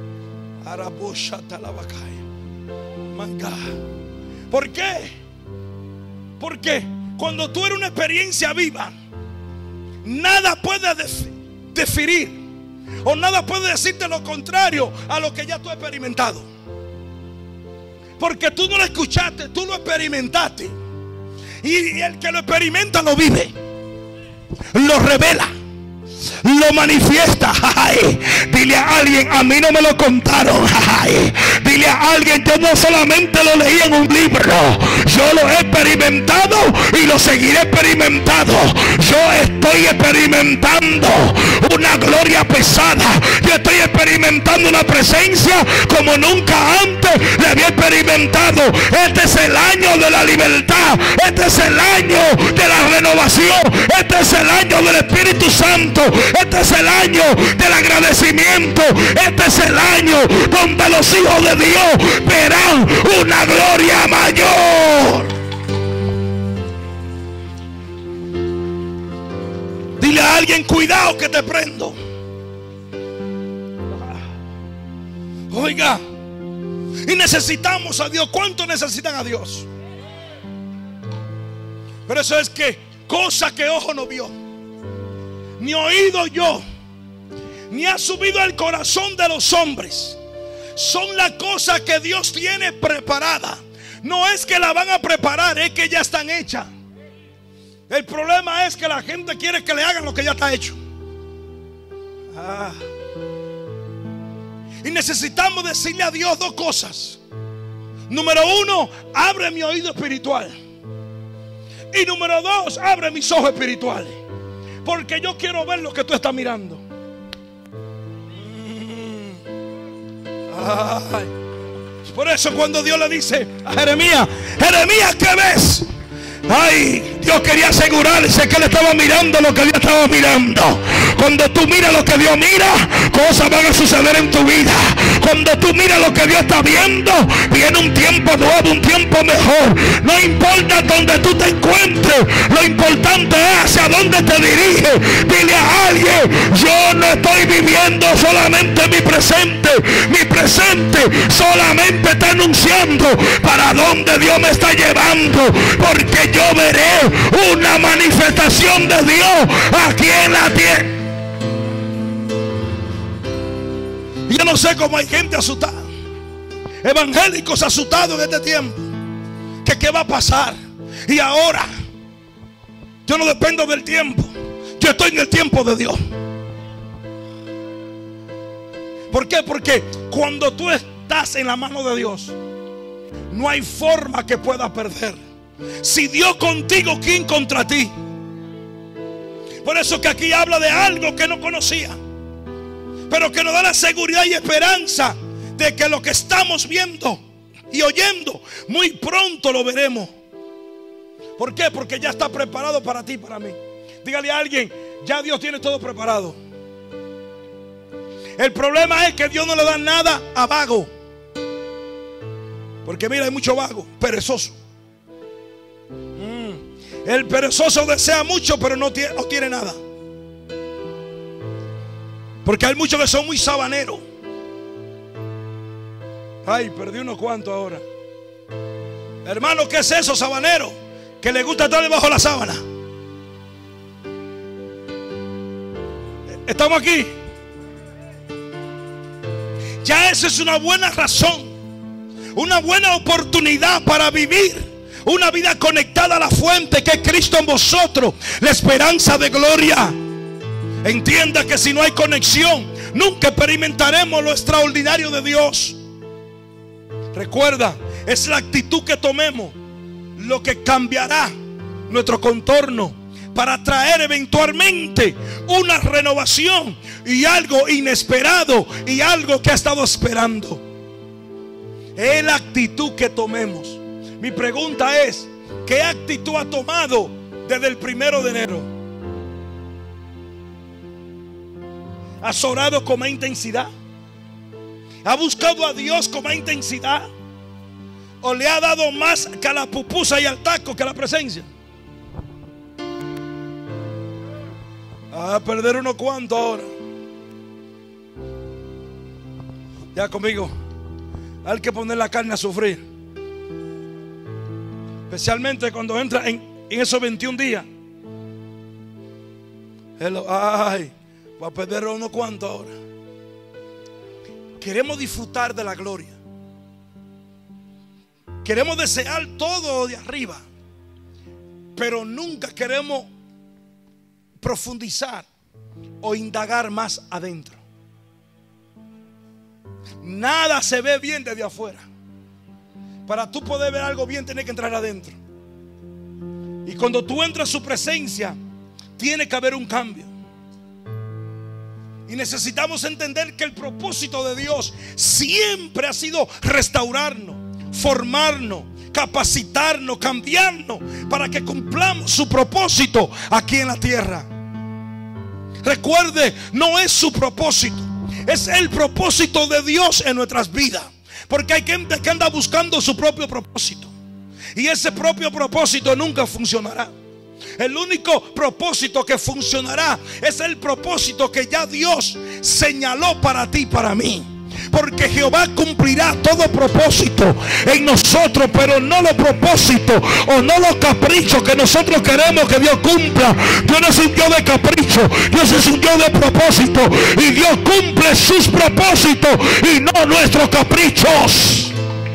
¿Por qué? Porque cuando tú eres una experiencia viva, nada puede definir o nada puede decirte lo contrario a lo que ya tú has experimentado. Porque tú no lo escuchaste, tú lo experimentaste. Y el que lo experimenta lo vive, lo revela, lo manifiesta. Ay, dile a alguien, a mí no me lo contaron. Ay, dile a alguien, yo no solamente lo leí en un libro, yo lo he experimentado y lo seguiré experimentando. Yo estoy experimentando una gloria pesada. Yo estoy experimentando una presencia como nunca antes le había experimentado. Este es el año de la libertad. Este es el año de la renovación. Este es el año del Espíritu Santo. Este es el año del agradecimiento. Este es el año donde los hijos de Dios verán una gloria mayor. Dile a alguien, cuidado que te prendo. Oiga, y necesitamos a Dios. ¿Cuánto necesitan a Dios? Pero eso es que cosa que ojo no vio, ni oído yo, ni ha subido al corazón de los hombres, son las cosas que Dios tiene preparada. No es que la van a preparar, es que ya están hechas. El problema es que la gente quiere que le hagan lo que ya está hecho. Ah. Y necesitamos decirle a Dios dos cosas. Número uno, abre mi oído espiritual. Y número dos, abre mis ojos espirituales. Porque yo quiero ver lo que tú estás mirando. Ay. Por eso cuando Dios le dice a Jeremías, Jeremías, ¿qué ves? Ay, Dios quería asegurarse que él estaba mirando lo que Dios estaba mirando. Cuando tú miras lo que Dios mira, cosas van a suceder en tu vida. Cuando tú miras lo que Dios está viendo, viene un tiempo nuevo, un tiempo mejor. No importa donde tú te encuentres, lo importante es hacia dónde te diriges. Dile a alguien, yo no estoy viviendo solamente mi presente. Mi presente solamente está anunciando para dónde Dios me está llevando. Porque yo veré una manifestación de Dios aquí en la tierra. Yo no sé cómo hay gente asustada, evangélicos asustados en este tiempo, que qué va a pasar. Y ahora yo no dependo del tiempo, yo estoy en el tiempo de Dios. ¿Por qué? Porque cuando tú estás en la mano de Dios, no hay forma que puedas perder. Si Dios contigo, ¿quién contra ti? Por eso que aquí habla de algo que no conocía, pero que nos da la seguridad y esperanza de que lo que estamos viendo y oyendo, muy pronto lo veremos. ¿Por qué? Porque ya está preparado para ti y para mí. Dígale a alguien, ya Dios tiene todo preparado. El problema es que Dios no le da nada a vago. Porque mira, hay mucho vago, perezoso. El perezoso desea mucho, pero no tiene, no tiene nada. Porque hay muchos que son muy sabaneros. Ay, perdí unos cuantos ahora. Hermano, ¿qué es eso, sabanero? Que le gusta estar debajo de la sábana. ¿Estamos aquí? Ya esa es una buena razón, una buena oportunidad para vivir una vida conectada a la fuente que es Cristo en vosotros, la esperanza de gloria. Entienda que si no hay conexión, nunca experimentaremos lo extraordinario de Dios. Recuerda, es la actitud que tomemos lo que cambiará nuestro contorno, para traer eventualmente una renovación y algo inesperado y algo que ha estado esperando. Es la actitud que tomemos. Mi pregunta es: ¿qué actitud ha tomado desde el primero de enero? ¿Has orado con más intensidad? ¿Ha buscado a Dios con más intensidad? ¿O le ha dado más que a la pupusa y al taco que a la presencia? A perder unos cuantos ahora. Ya conmigo. Hay que poner la carne a sufrir. Especialmente cuando entra en, en esos veintiún días. Hello. Ay, va a perder unos cuantos ahora. Queremos disfrutar de la gloria. Queremos desear todo de arriba, pero nunca queremos profundizar o indagar más adentro. Nada se ve bien desde afuera. Para tú poder ver algo bien, tienes que entrar adentro. Y cuando tú entras a su presencia, tiene que haber un cambio. Y necesitamos entender que el propósito de Dios siempre ha sido restaurarnos, formarnos, capacitarnos, cambiarnos, para que cumplamos su propósito aquí en la tierra. Recuerde, no es su propósito, es el propósito de Dios en nuestras vidas. Porque hay gente que anda buscando su propio propósito, y ese propio propósito nunca funcionará. El único propósito que funcionará es el propósito que ya Dios señaló para ti y para mí. Porque Jehová cumplirá todo propósito en nosotros, pero no los propósitos o no los caprichos que nosotros queremos que Dios cumpla. Dios no es un Dios de capricho, Dios es un Dios de propósito, y Dios cumple sus propósitos y no nuestros caprichos.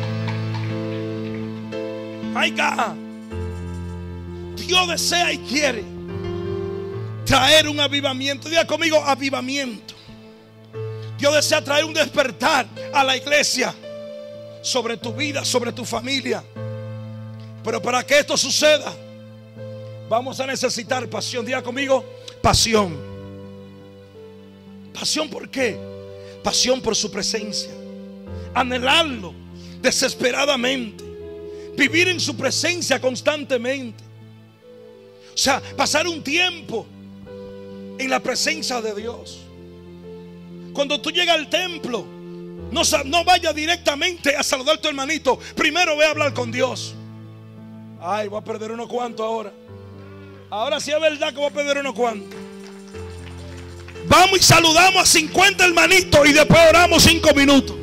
Ay, God. Dios desea y quiere traer un avivamiento. Diga conmigo: avivamiento. Dios desea traer un despertar a la iglesia, sobre tu vida, sobre tu familia. Pero para que esto suceda, vamos a necesitar pasión. Diga conmigo: pasión. ¿Pasión por qué? Pasión por su presencia. Anhelarlo desesperadamente. Vivir en su presencia constantemente. O sea, pasar un tiempo en la presencia de Dios. Cuando tú llegas al templo, no, no vayas directamente a saludar a tu hermanito. Primero ve a hablar con Dios. Ay, voy a perder unos cuantos ahora. Ahora sí es verdad que voy a perder unos cuantos. Vamos y saludamos a cincuenta hermanitos y después oramos cinco minutos.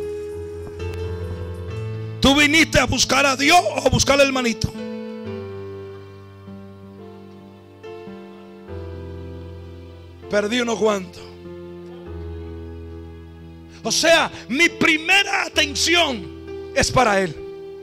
¿Tú viniste a buscar a Dios o a buscar al hermanito? Perdí unos cuantos. O sea, mi primera atención es para Él.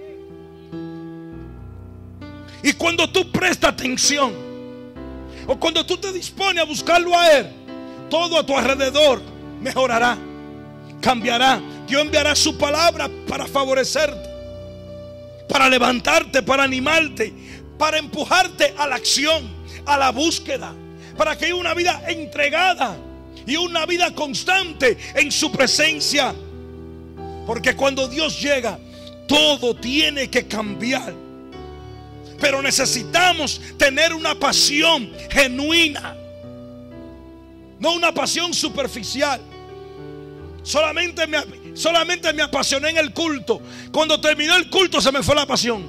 Y cuando tú prestas atención, o cuando tú te dispones a buscarlo a Él, todo a tu alrededor mejorará, cambiará. Dios enviará su palabra para favorecerte, para levantarte, para animarte, para empujarte a la acción, a la búsqueda, para que haya una vida entregada y una vida constante en su presencia. Porque cuando Dios llega, todo tiene que cambiar. Pero necesitamos tener una pasión genuina, no una pasión superficial. Solamente me, solamente me apasioné en el culto. Cuando terminó el culto se me fue la pasión.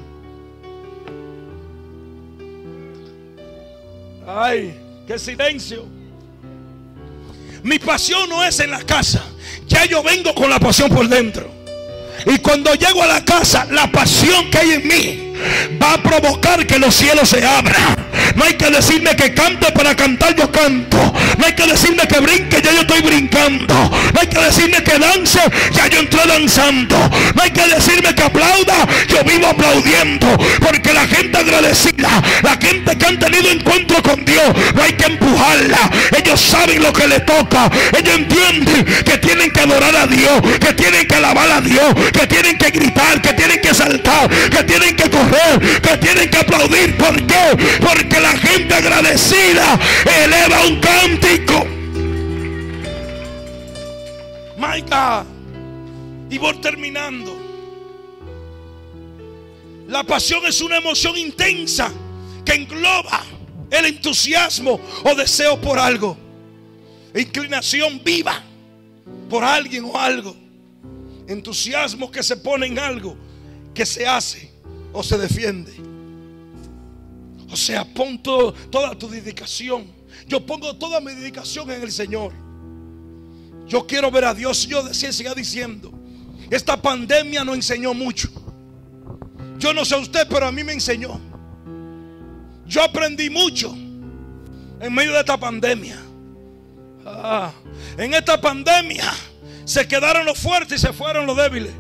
Ay, qué silencio. Mi pasión no es en la casa. Ya yo vengo con la pasión por dentro. Y cuando llego a la casa, la pasión que hay en mí va a provocar que los cielos se abran. No hay que decirme que cante para cantar, yo canto. No hay que decirme que brinque, ya yo estoy brincando. No hay que decirme que dance, ya yo entré danzando. No hay que decirme que aplauda, yo vivo aplaudiendo. Porque la gente agradecida, la gente que han tenido encuentro con Dios, no hay que empujarla. Ellos saben lo que les toca. Ellos entienden que tienen que adorar a Dios, que tienen que alabar a Dios, que tienen que gritar, que tienen que saltar, que tienen que correr, que tienen que aplaudir. ¿Por qué? Porque la la gente agradecida eleva un cántico. My God. Y voy terminando. La pasión es una emoción intensa que engloba el entusiasmo o deseo por algo, inclinación viva por alguien o algo, entusiasmo que se pone en algo que se hace o se defiende. O sea, pon todo, toda tu dedicación. Yo pongo toda mi dedicación en el Señor. Yo quiero ver a Dios. Yo decía, siga diciendo, esta pandemia nos enseñó mucho. Yo no sé a usted, pero a mí me enseñó. Yo aprendí mucho en medio de esta pandemia. Ah, en esta pandemia se quedaron los fuertes y se fueron los débiles.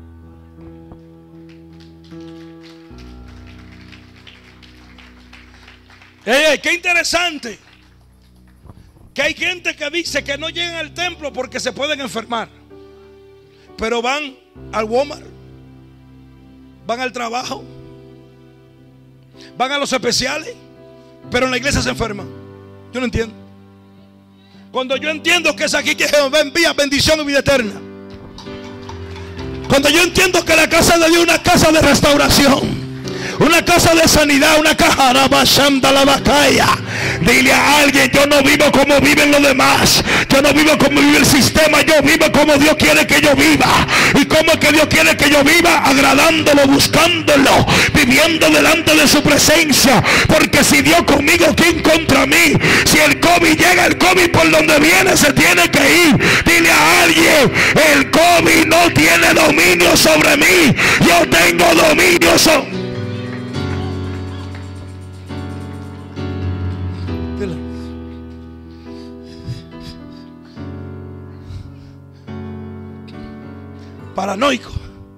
Hey, hey, qué interesante que hay gente que dice que no llegan al templo porque se pueden enfermar, pero van al Walmart, van al trabajo, van a los especiales, pero en la iglesia se enferman. Yo no entiendo. Cuando yo entiendo que es aquí que Jehová envía bendición y vida eterna, cuando yo entiendo que la casa de Dios es una casa de restauración, una casa de sanidad, una caja de la vacaya. Dile a alguien: yo no vivo como viven los demás, yo no vivo como vive el sistema, yo vivo como Dios quiere que yo viva. ¿Y cómo es que Dios quiere que yo viva? Agradándolo, buscándolo, viviendo delante de su presencia. Porque si Dios conmigo, ¿quién contra mí? Si el COVID llega, el COVID por donde viene se tiene que ir. Dile a alguien: el COVID no tiene dominio sobre mí, yo tengo dominio sobre... Paranoico.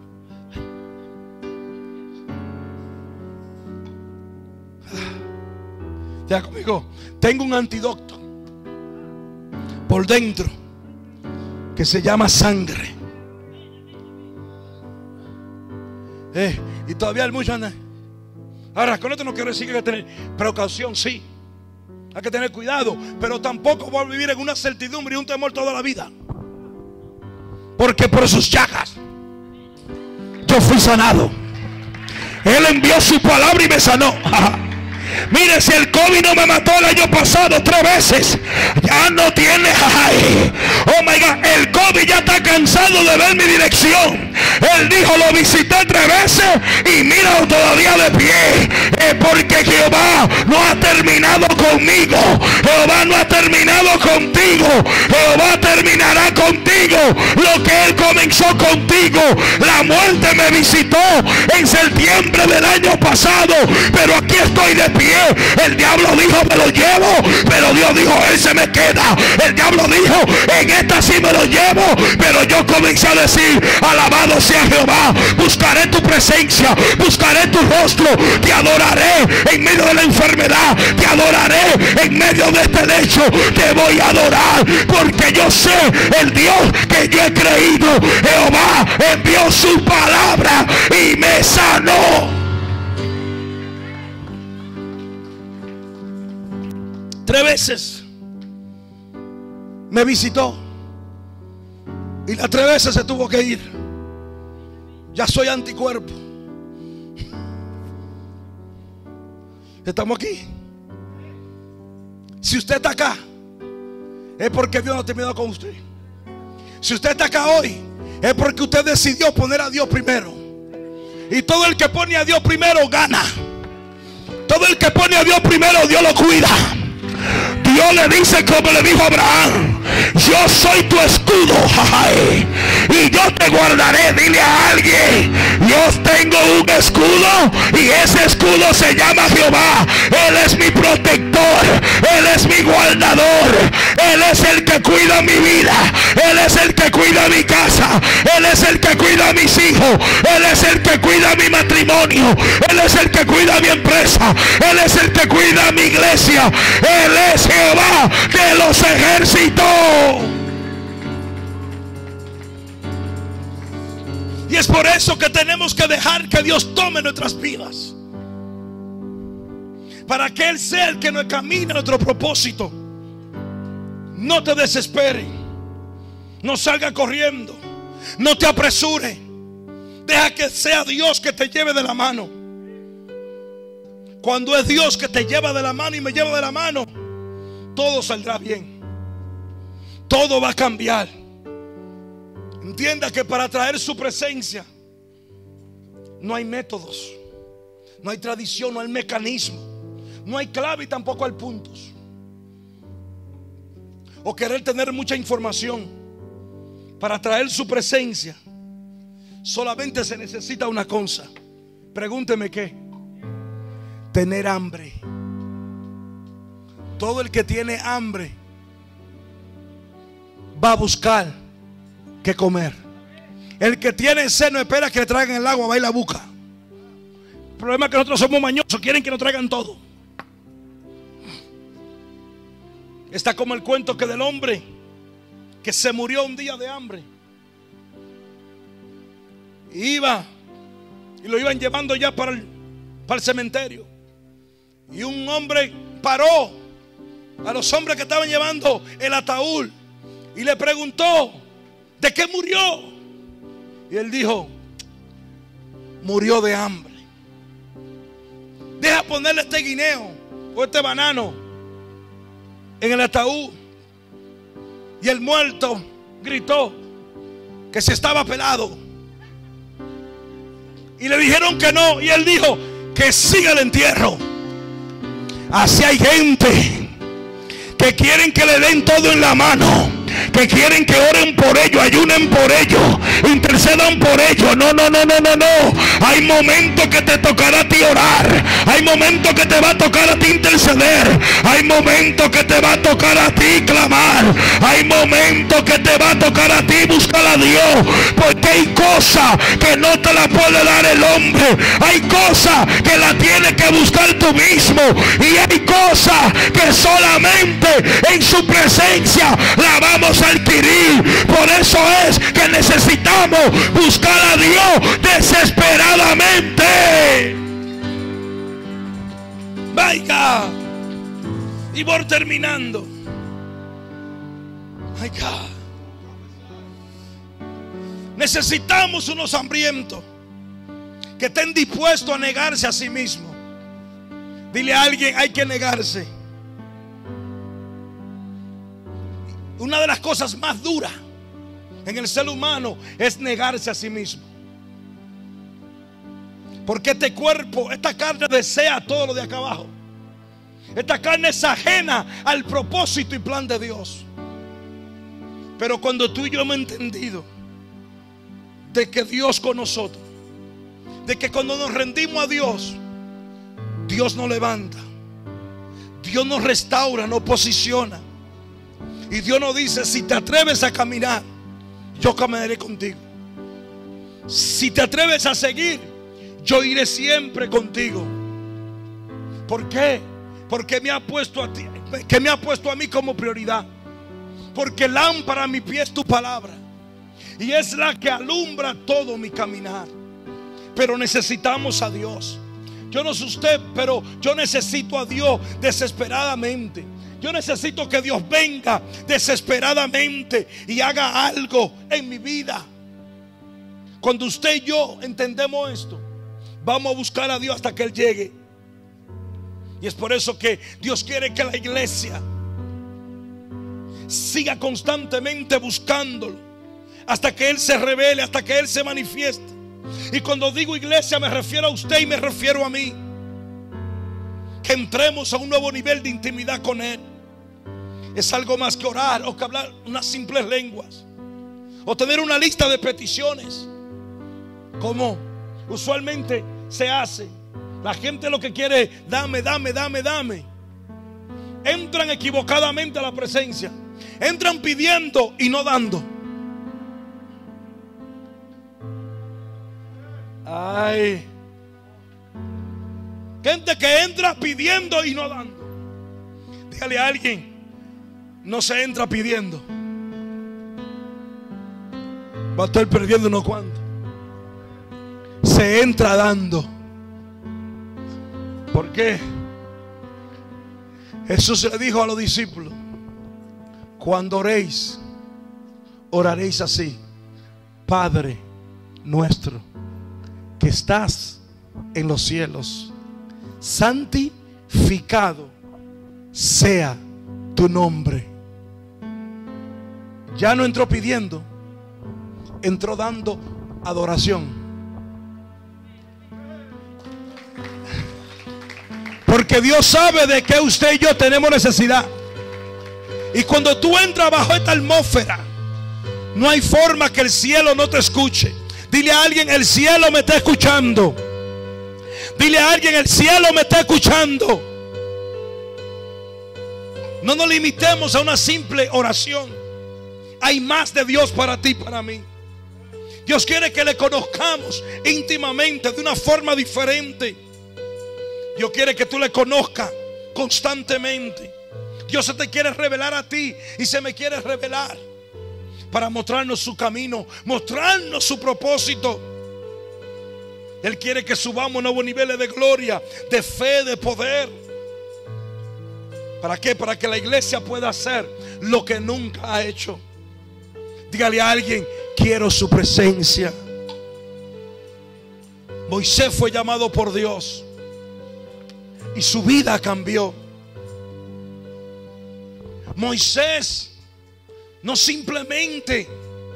Ya conmigo. Tengo un antídoto por dentro que se llama sangre. Eh, y todavía hay muchos. Ahora, con esto no quiero decir que hay que tener precaución, sí. Hay que tener cuidado, pero tampoco voy a vivir en una certidumbre y un temor toda la vida. Porque por sus llagas yo fui sanado. Él envió su palabra y me sanó. Mire, si el COVID no me mató el año pasado tres veces, ya no tiene. Ay, oh my God, el COVID ya está cansado de ver mi dirección. Él dijo: lo visité tres veces y mira todavía de pie. Es porque Jehová no ha terminado conmigo. Jehová no ha terminado contigo. Jehová terminará contigo lo que Él comenzó contigo. La muerte me visitó en septiembre del año pasado, pero aquí estoy de pie. El diablo dijo: me lo llevo, pero Dios dijo: él se me queda. El diablo dijo: en esta sí me lo llevo, pero yo comencé a decir: alabado sea Jehová, buscaré tu presencia, buscaré tu rostro, te adoraré en medio de la enfermedad, te adoraré en medio de este lecho, te voy a adorar, porque yo sé el Dios que yo he creído. Jehová envió su palabra y me sanó. Tres veces me visitó y las tres veces se tuvo que ir. Ya soy anticuerpo. Estamos aquí. Si usted está acá, es porque Dios no ha terminado con usted. Si usted está acá hoy, es porque usted decidió poner a Dios primero. Y todo el que pone a Dios primero gana. Todo el que pone a Dios primero, Dios lo cuida. Dios le dice, como le dijo a Abraham: yo soy tu escudo, ay, y yo te guardaré. Dile a alguien: yo tengo un escudo y ese escudo se llama Jehová. Él es mi protector, Él es mi guardador, Él es el que cuida mi vida, Él es el que cuida mi casa, Él es el que cuida a mis hijos, Él es el que cuida mi matrimonio, Él es el que cuida mi empresa, Él es el que cuida mi iglesia. Él es Jehová de los ejércitos. Y es por eso que tenemos que dejar que Dios tome nuestras vidas. para que Él sea el que nos camine a nuestro propósito. No te desesperes, no salga corriendo, no te apresures. Deja que sea Dios que te lleve de la mano. Cuando es Dios que te lleva de la mano y me lleva de la mano, todo saldrá bien, todo va a cambiar. Entienda que para traer su presencia no hay métodos, no hay tradición, no hay mecanismo, no hay clave y tampoco hay puntos. O querer tener mucha información. Para traer su presencia solamente se necesita una cosa. Pregúnteme qué. Tener hambre. Todo el que tiene hambre va a buscar qué comer. El que tiene sed no espera que le traigan el agua, va y la busca. El problema es que nosotros somos mañosos, quieren que nos traigan todo. Está como el cuento que del hombre que se murió un día de hambre. Iba y lo iban llevando ya para el, para el cementerio. Y un hombre paró a los hombres que estaban llevando el ataúd y le preguntó: ¿de qué murió? Y él dijo: murió de hambre. Deja ponerle este guineo o este banano en el ataúd. Y el muerto gritó que se estaba pelado. Y le dijeron que no. Y él dijo que siga el entierro. Así hay gente que quieren que le den todo en la mano, que quieren que oren por ellos, ayunen por ellos, intercedan por ellos. No, no, no, no, no, no. Hay momentos que te tocará a ti orar. Hay momentos que te va a tocar a ti interceder. Hay momentos que te va a tocar a ti clamar. Hay momentos que te va a tocar a ti buscar a Dios. Porque hay cosas que no te la puede dar el hombre. Hay cosas que la tienes que buscar tú mismo. Y hay cosas que solamente en su presencia la vamos a adquirir. Por eso es que necesitamos buscar a Dios desesperadamente. Vaya. Y voy terminando. My God. Necesitamos unos hambrientos que estén dispuestos a negarse a sí mismos. Dile a alguien: hay que negarse. Una de las cosas más duras en el ser humano es negarse a sí mismo. Porque este cuerpo, esta carne desea todo lo de acá abajo. Esta carne es ajena al propósito y plan de Dios. Pero cuando tú y yo hemos entendido de que Dios con nosotros, de que cuando nos rendimos a Dios, Dios nos levanta, Dios nos restaura, nos posiciona. Y Dios nos dice: si te atreves a caminar, yo caminaré contigo. Si te atreves a seguir, yo iré siempre contigo. ¿Por qué? Porque me ha puesto a ti, que me ha puesto a mí como prioridad. Porque lámpara a mi pie es tu palabra, y es la que alumbra todo mi caminar. Pero necesitamos a Dios. Yo no sé usted, pero yo necesito a Dios desesperadamente. Yo necesito que Dios venga desesperadamente y haga algo en mi vida. Cuando usted y yo entendemos esto, vamos a buscar a Dios hasta que Él llegue. Y es por eso que Dios quiere que la iglesia siga constantemente buscándolo hasta que Él se revele, hasta que Él se manifieste. Y cuando digo iglesia me refiero a usted y me refiero a mí. Que entremos a un nuevo nivel de intimidad con Él. Es algo más que orar o que hablar unas simples lenguas o tener una lista de peticiones, como usualmente se hace. La gente lo que quiere es dame, dame, dame, dame. Entran equivocadamente a la presencia. Entran pidiendo y no dando. Ay, gente que entra pidiendo y no dando. Dígale a alguien: no se entra pidiendo, va a estar perdiendo unos cuantos. Se entra dando. ¿Por qué? Jesús le dijo a los discípulos: cuando oréis, oraréis así: Padre nuestro que estás en los cielos, santificado sea tu nombre. Ya no entró pidiendo, entró dando adoración. Porque Dios sabe de que usted y yo tenemos necesidad. Y cuando tú entras bajo esta atmósfera, no hay forma que el cielo no te escuche. Dile a alguien: el cielo me está escuchando. Dile a alguien: el cielo me está escuchando. No nos limitemos a una simple oración. Hay más de Dios para ti y para mí. Dios quiere que le conozcamos íntimamente, de una forma diferente. Dios quiere que tú le conozcas constantemente. Dios se te quiere revelar a ti y se me quiere revelar para mostrarnos su camino, mostrarnos su propósito. Él quiere que subamos a nuevos niveles de gloria, de fe, de poder. ¿Para qué? Para que la iglesia pueda hacer lo que nunca ha hecho. Dígale a alguien: quiero su presencia. Moisés fue llamado por Dios y su vida cambió. Moisés no simplemente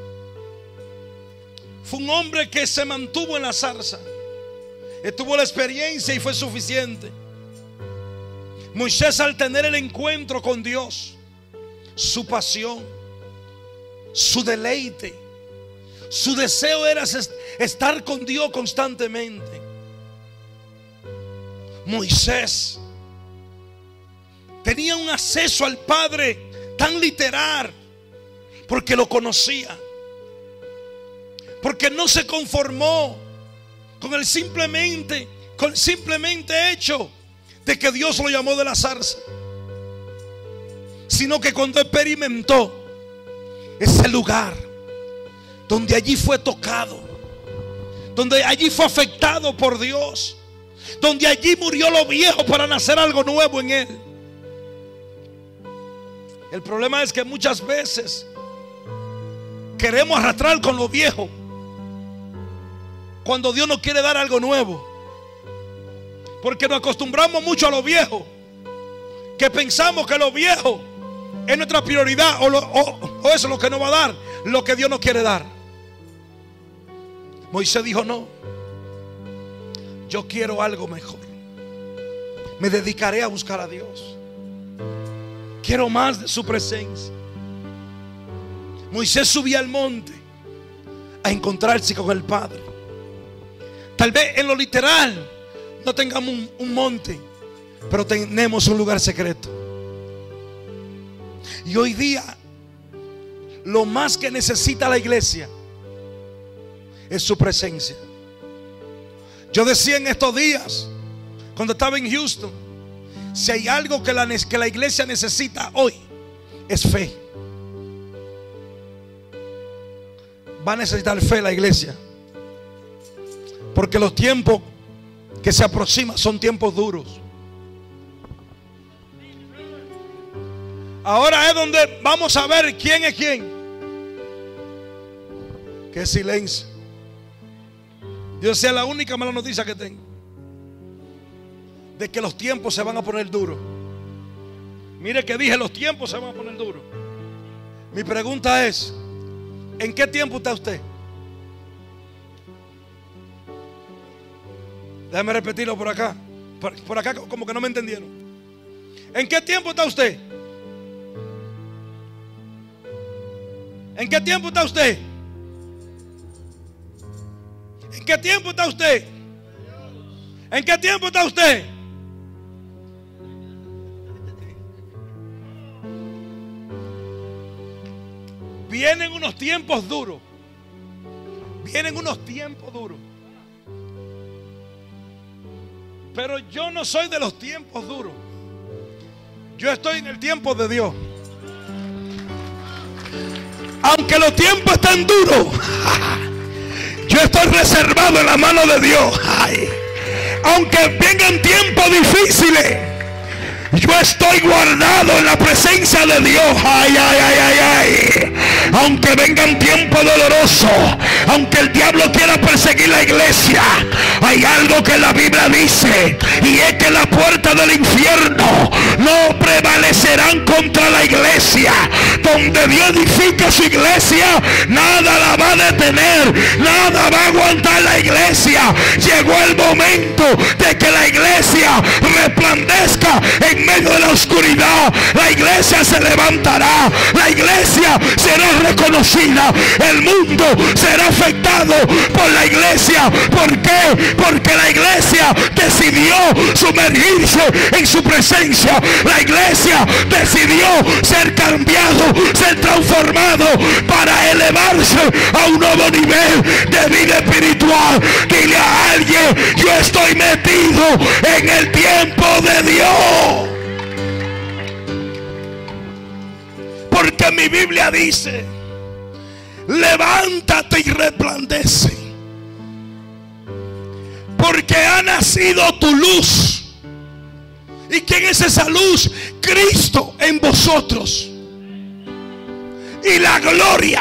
fue un hombre que se mantuvo en la zarza, él tuvo la experiencia y fue suficiente. Moisés, al tener el encuentro con Dios, su pasión, su deleite, su deseo era estar con Dios constantemente. Moisés tenía un acceso al Padre tan literal, porque lo conocía, porque no se conformó con el simplemente con el simplemente hecho de que Dios lo llamó de la zarza, sino que cuando experimentó ese lugar donde allí fue tocado, donde allí fue afectado por Dios, donde allí murió lo viejo para nacer algo nuevo en él. El problema es que muchas veces queremos arrastrar con lo viejo cuando Dios nos quiere dar algo nuevo, porque nos acostumbramos mucho a lo viejo, que pensamos que lo viejo es nuestra prioridad, o, lo, o, o eso es lo que nos va a dar lo que Dios nos quiere dar. Moisés dijo: no, yo quiero algo mejor. Me dedicaré a buscar a Dios. Quiero más de su presencia. Moisés subía al monte a encontrarse con el Padre. Tal vez en lo literal no tengamos un, un monte, pero tenemos un lugar secreto. Y hoy día lo más que necesita la iglesia es su presencia. Yo decía en estos días, cuando estaba en Houston, si hay algo que la, que la iglesia necesita hoy, es fe. Va a necesitar fe la iglesia, porque los tiempos que se aproximan son tiempos duros. Ahora es donde vamos a ver quién es quién. Qué silencio. Dios sea la única mala noticia que tengo, de que los tiempos se van a poner duros. Mire que dije, los tiempos se van a poner duros. Mi pregunta es: ¿en qué tiempo está usted? Déjame repetirlo por acá. Por, por acá como que no me entendieron. ¿En qué tiempo está usted? ¿En qué tiempo está usted? ¿En qué tiempo está usted? ¿En qué tiempo está usted? Vienen unos tiempos duros. Vienen unos tiempos duros. Pero yo no soy de los tiempos duros. Yo estoy en el tiempo de Dios. Aunque los tiempos están duros, yo estoy reservado en la mano de Dios. Ay, aunque vengan tiempos difíciles, Yo estoy guardado en la presencia de Dios. Ay, ay, ay, ay, ay. Aunque vengan tiempos dolorosos, aunque el diablo quiera perseguir la iglesia, hay algo que la Biblia dice, y es que la puerta del infierno no prevalecerán contra la iglesia. Donde Dios edifica su iglesia, nada la va a detener, nada va a aguantar la iglesia. Llegó el momento de que la iglesia resplandezca en medio de la oscuridad. La iglesia se levantará, la iglesia será reconocida, el mundo será afectado por la iglesia. ¿Por qué? Porque la iglesia decidió sumergirse en su presencia. La iglesia decidió ser cambiado, ser transformado para elevarse a un nuevo nivel de vida espiritual. Dile a alguien: yo estoy metido en el tiempo de Dios. Porque mi Biblia dice: levántate y resplandece, porque ha nacido tu luz. ¿Y quién es esa luz? Cristo en vosotros. Y la gloria,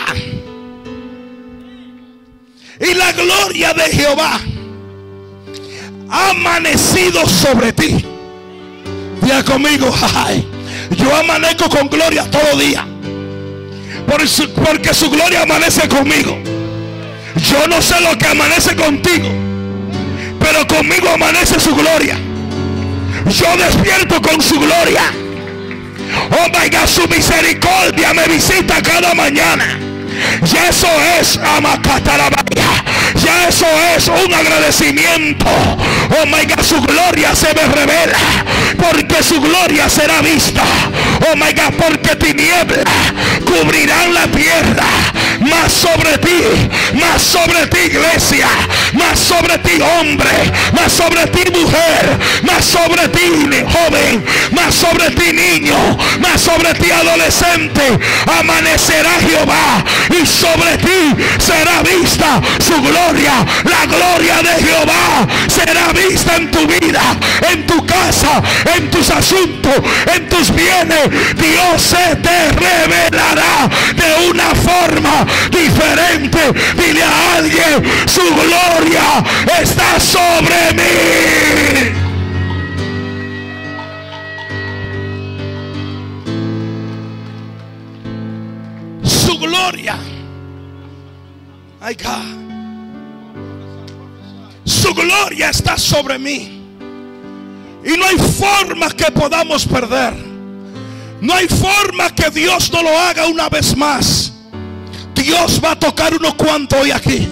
y la gloria de Jehová ha amanecido sobre ti. Diga conmigo: ay, yo amanezco con gloria todo día, por su, porque su gloria amanece conmigo. Yo no sé lo que amanece contigo, pero conmigo amanece su gloria. Yo despierto con su gloria. Oh my God, su misericordia me visita cada mañana. Ya eso es amacatarabaya. Ya eso es un agradecimiento. Oh my God, su gloria se me revela, porque su gloria será vista. Oh my God, porque tinieblas cubrirán la tierra, más sobre ti, más sobre ti iglesia, más sobre ti hombre, más sobre ti mujer, más sobre ti joven, más sobre ti niño, más sobre ti adolescente. Amanecerá Jehová y sobre ti será vista su gloria. La gloria de Jehová será vista en tu vida, en tu casa, en tus asuntos, en tus bienes. Dios se te revelará de una forma diferente. Dile a alguien: su gloria está sobre mí. Su gloria, ay God, su gloria está sobre mí. Y no hay forma que podamos perder. No hay forma que Dios no lo haga una vez más. Dios va a tocar unos cuantos hoy aquí.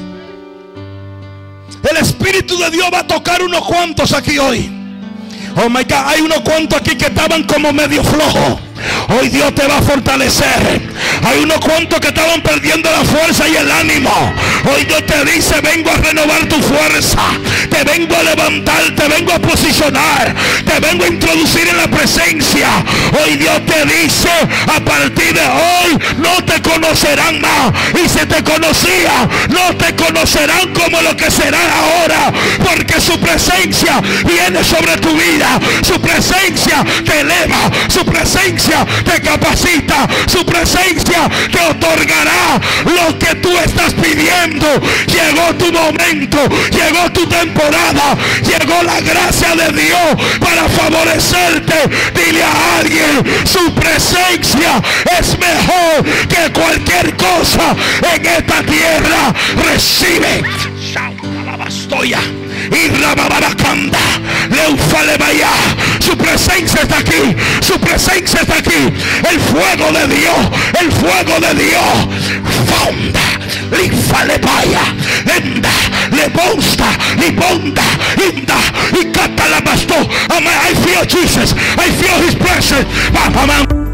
El Espíritu de Dios va a tocar unos cuantos aquí hoy. Oh my God, hay unos cuantos aquí que estaban como medio flojos. Hoy Dios te va a fortalecer. Hay unos cuantos que estaban perdiendo la fuerza y el ánimo. Hoy Dios te dice: vengo a renovar tu fuerza, te vengo a levantar, te vengo a posicionar, te vengo a introducir en la presencia. Hoy Dios te dice: a partir de hoy no te conocerán más, y si te conocía, no te conocerán como lo que será ahora, porque su presencia viene sobre tu vida. Su presencia te eleva, su presencia te capacita, su presencia te otorgará lo que tú estás pidiendo. Llegó tu momento, llegó tu temporada, llegó la gracia de Dios para favorecerte. Dile a alguien: su presencia es mejor que cualquier cosa en esta tierra. Recibe y Rababaracanda, Leufalebaya. Su presencia está aquí, su presencia está aquí. El fuego de Dios, el fuego de Dios. Fonda, Lifalebaya, Enda, Lebonsta, Libonda, Inda, y Catalabasto. I feel Jesus, I feel His presence.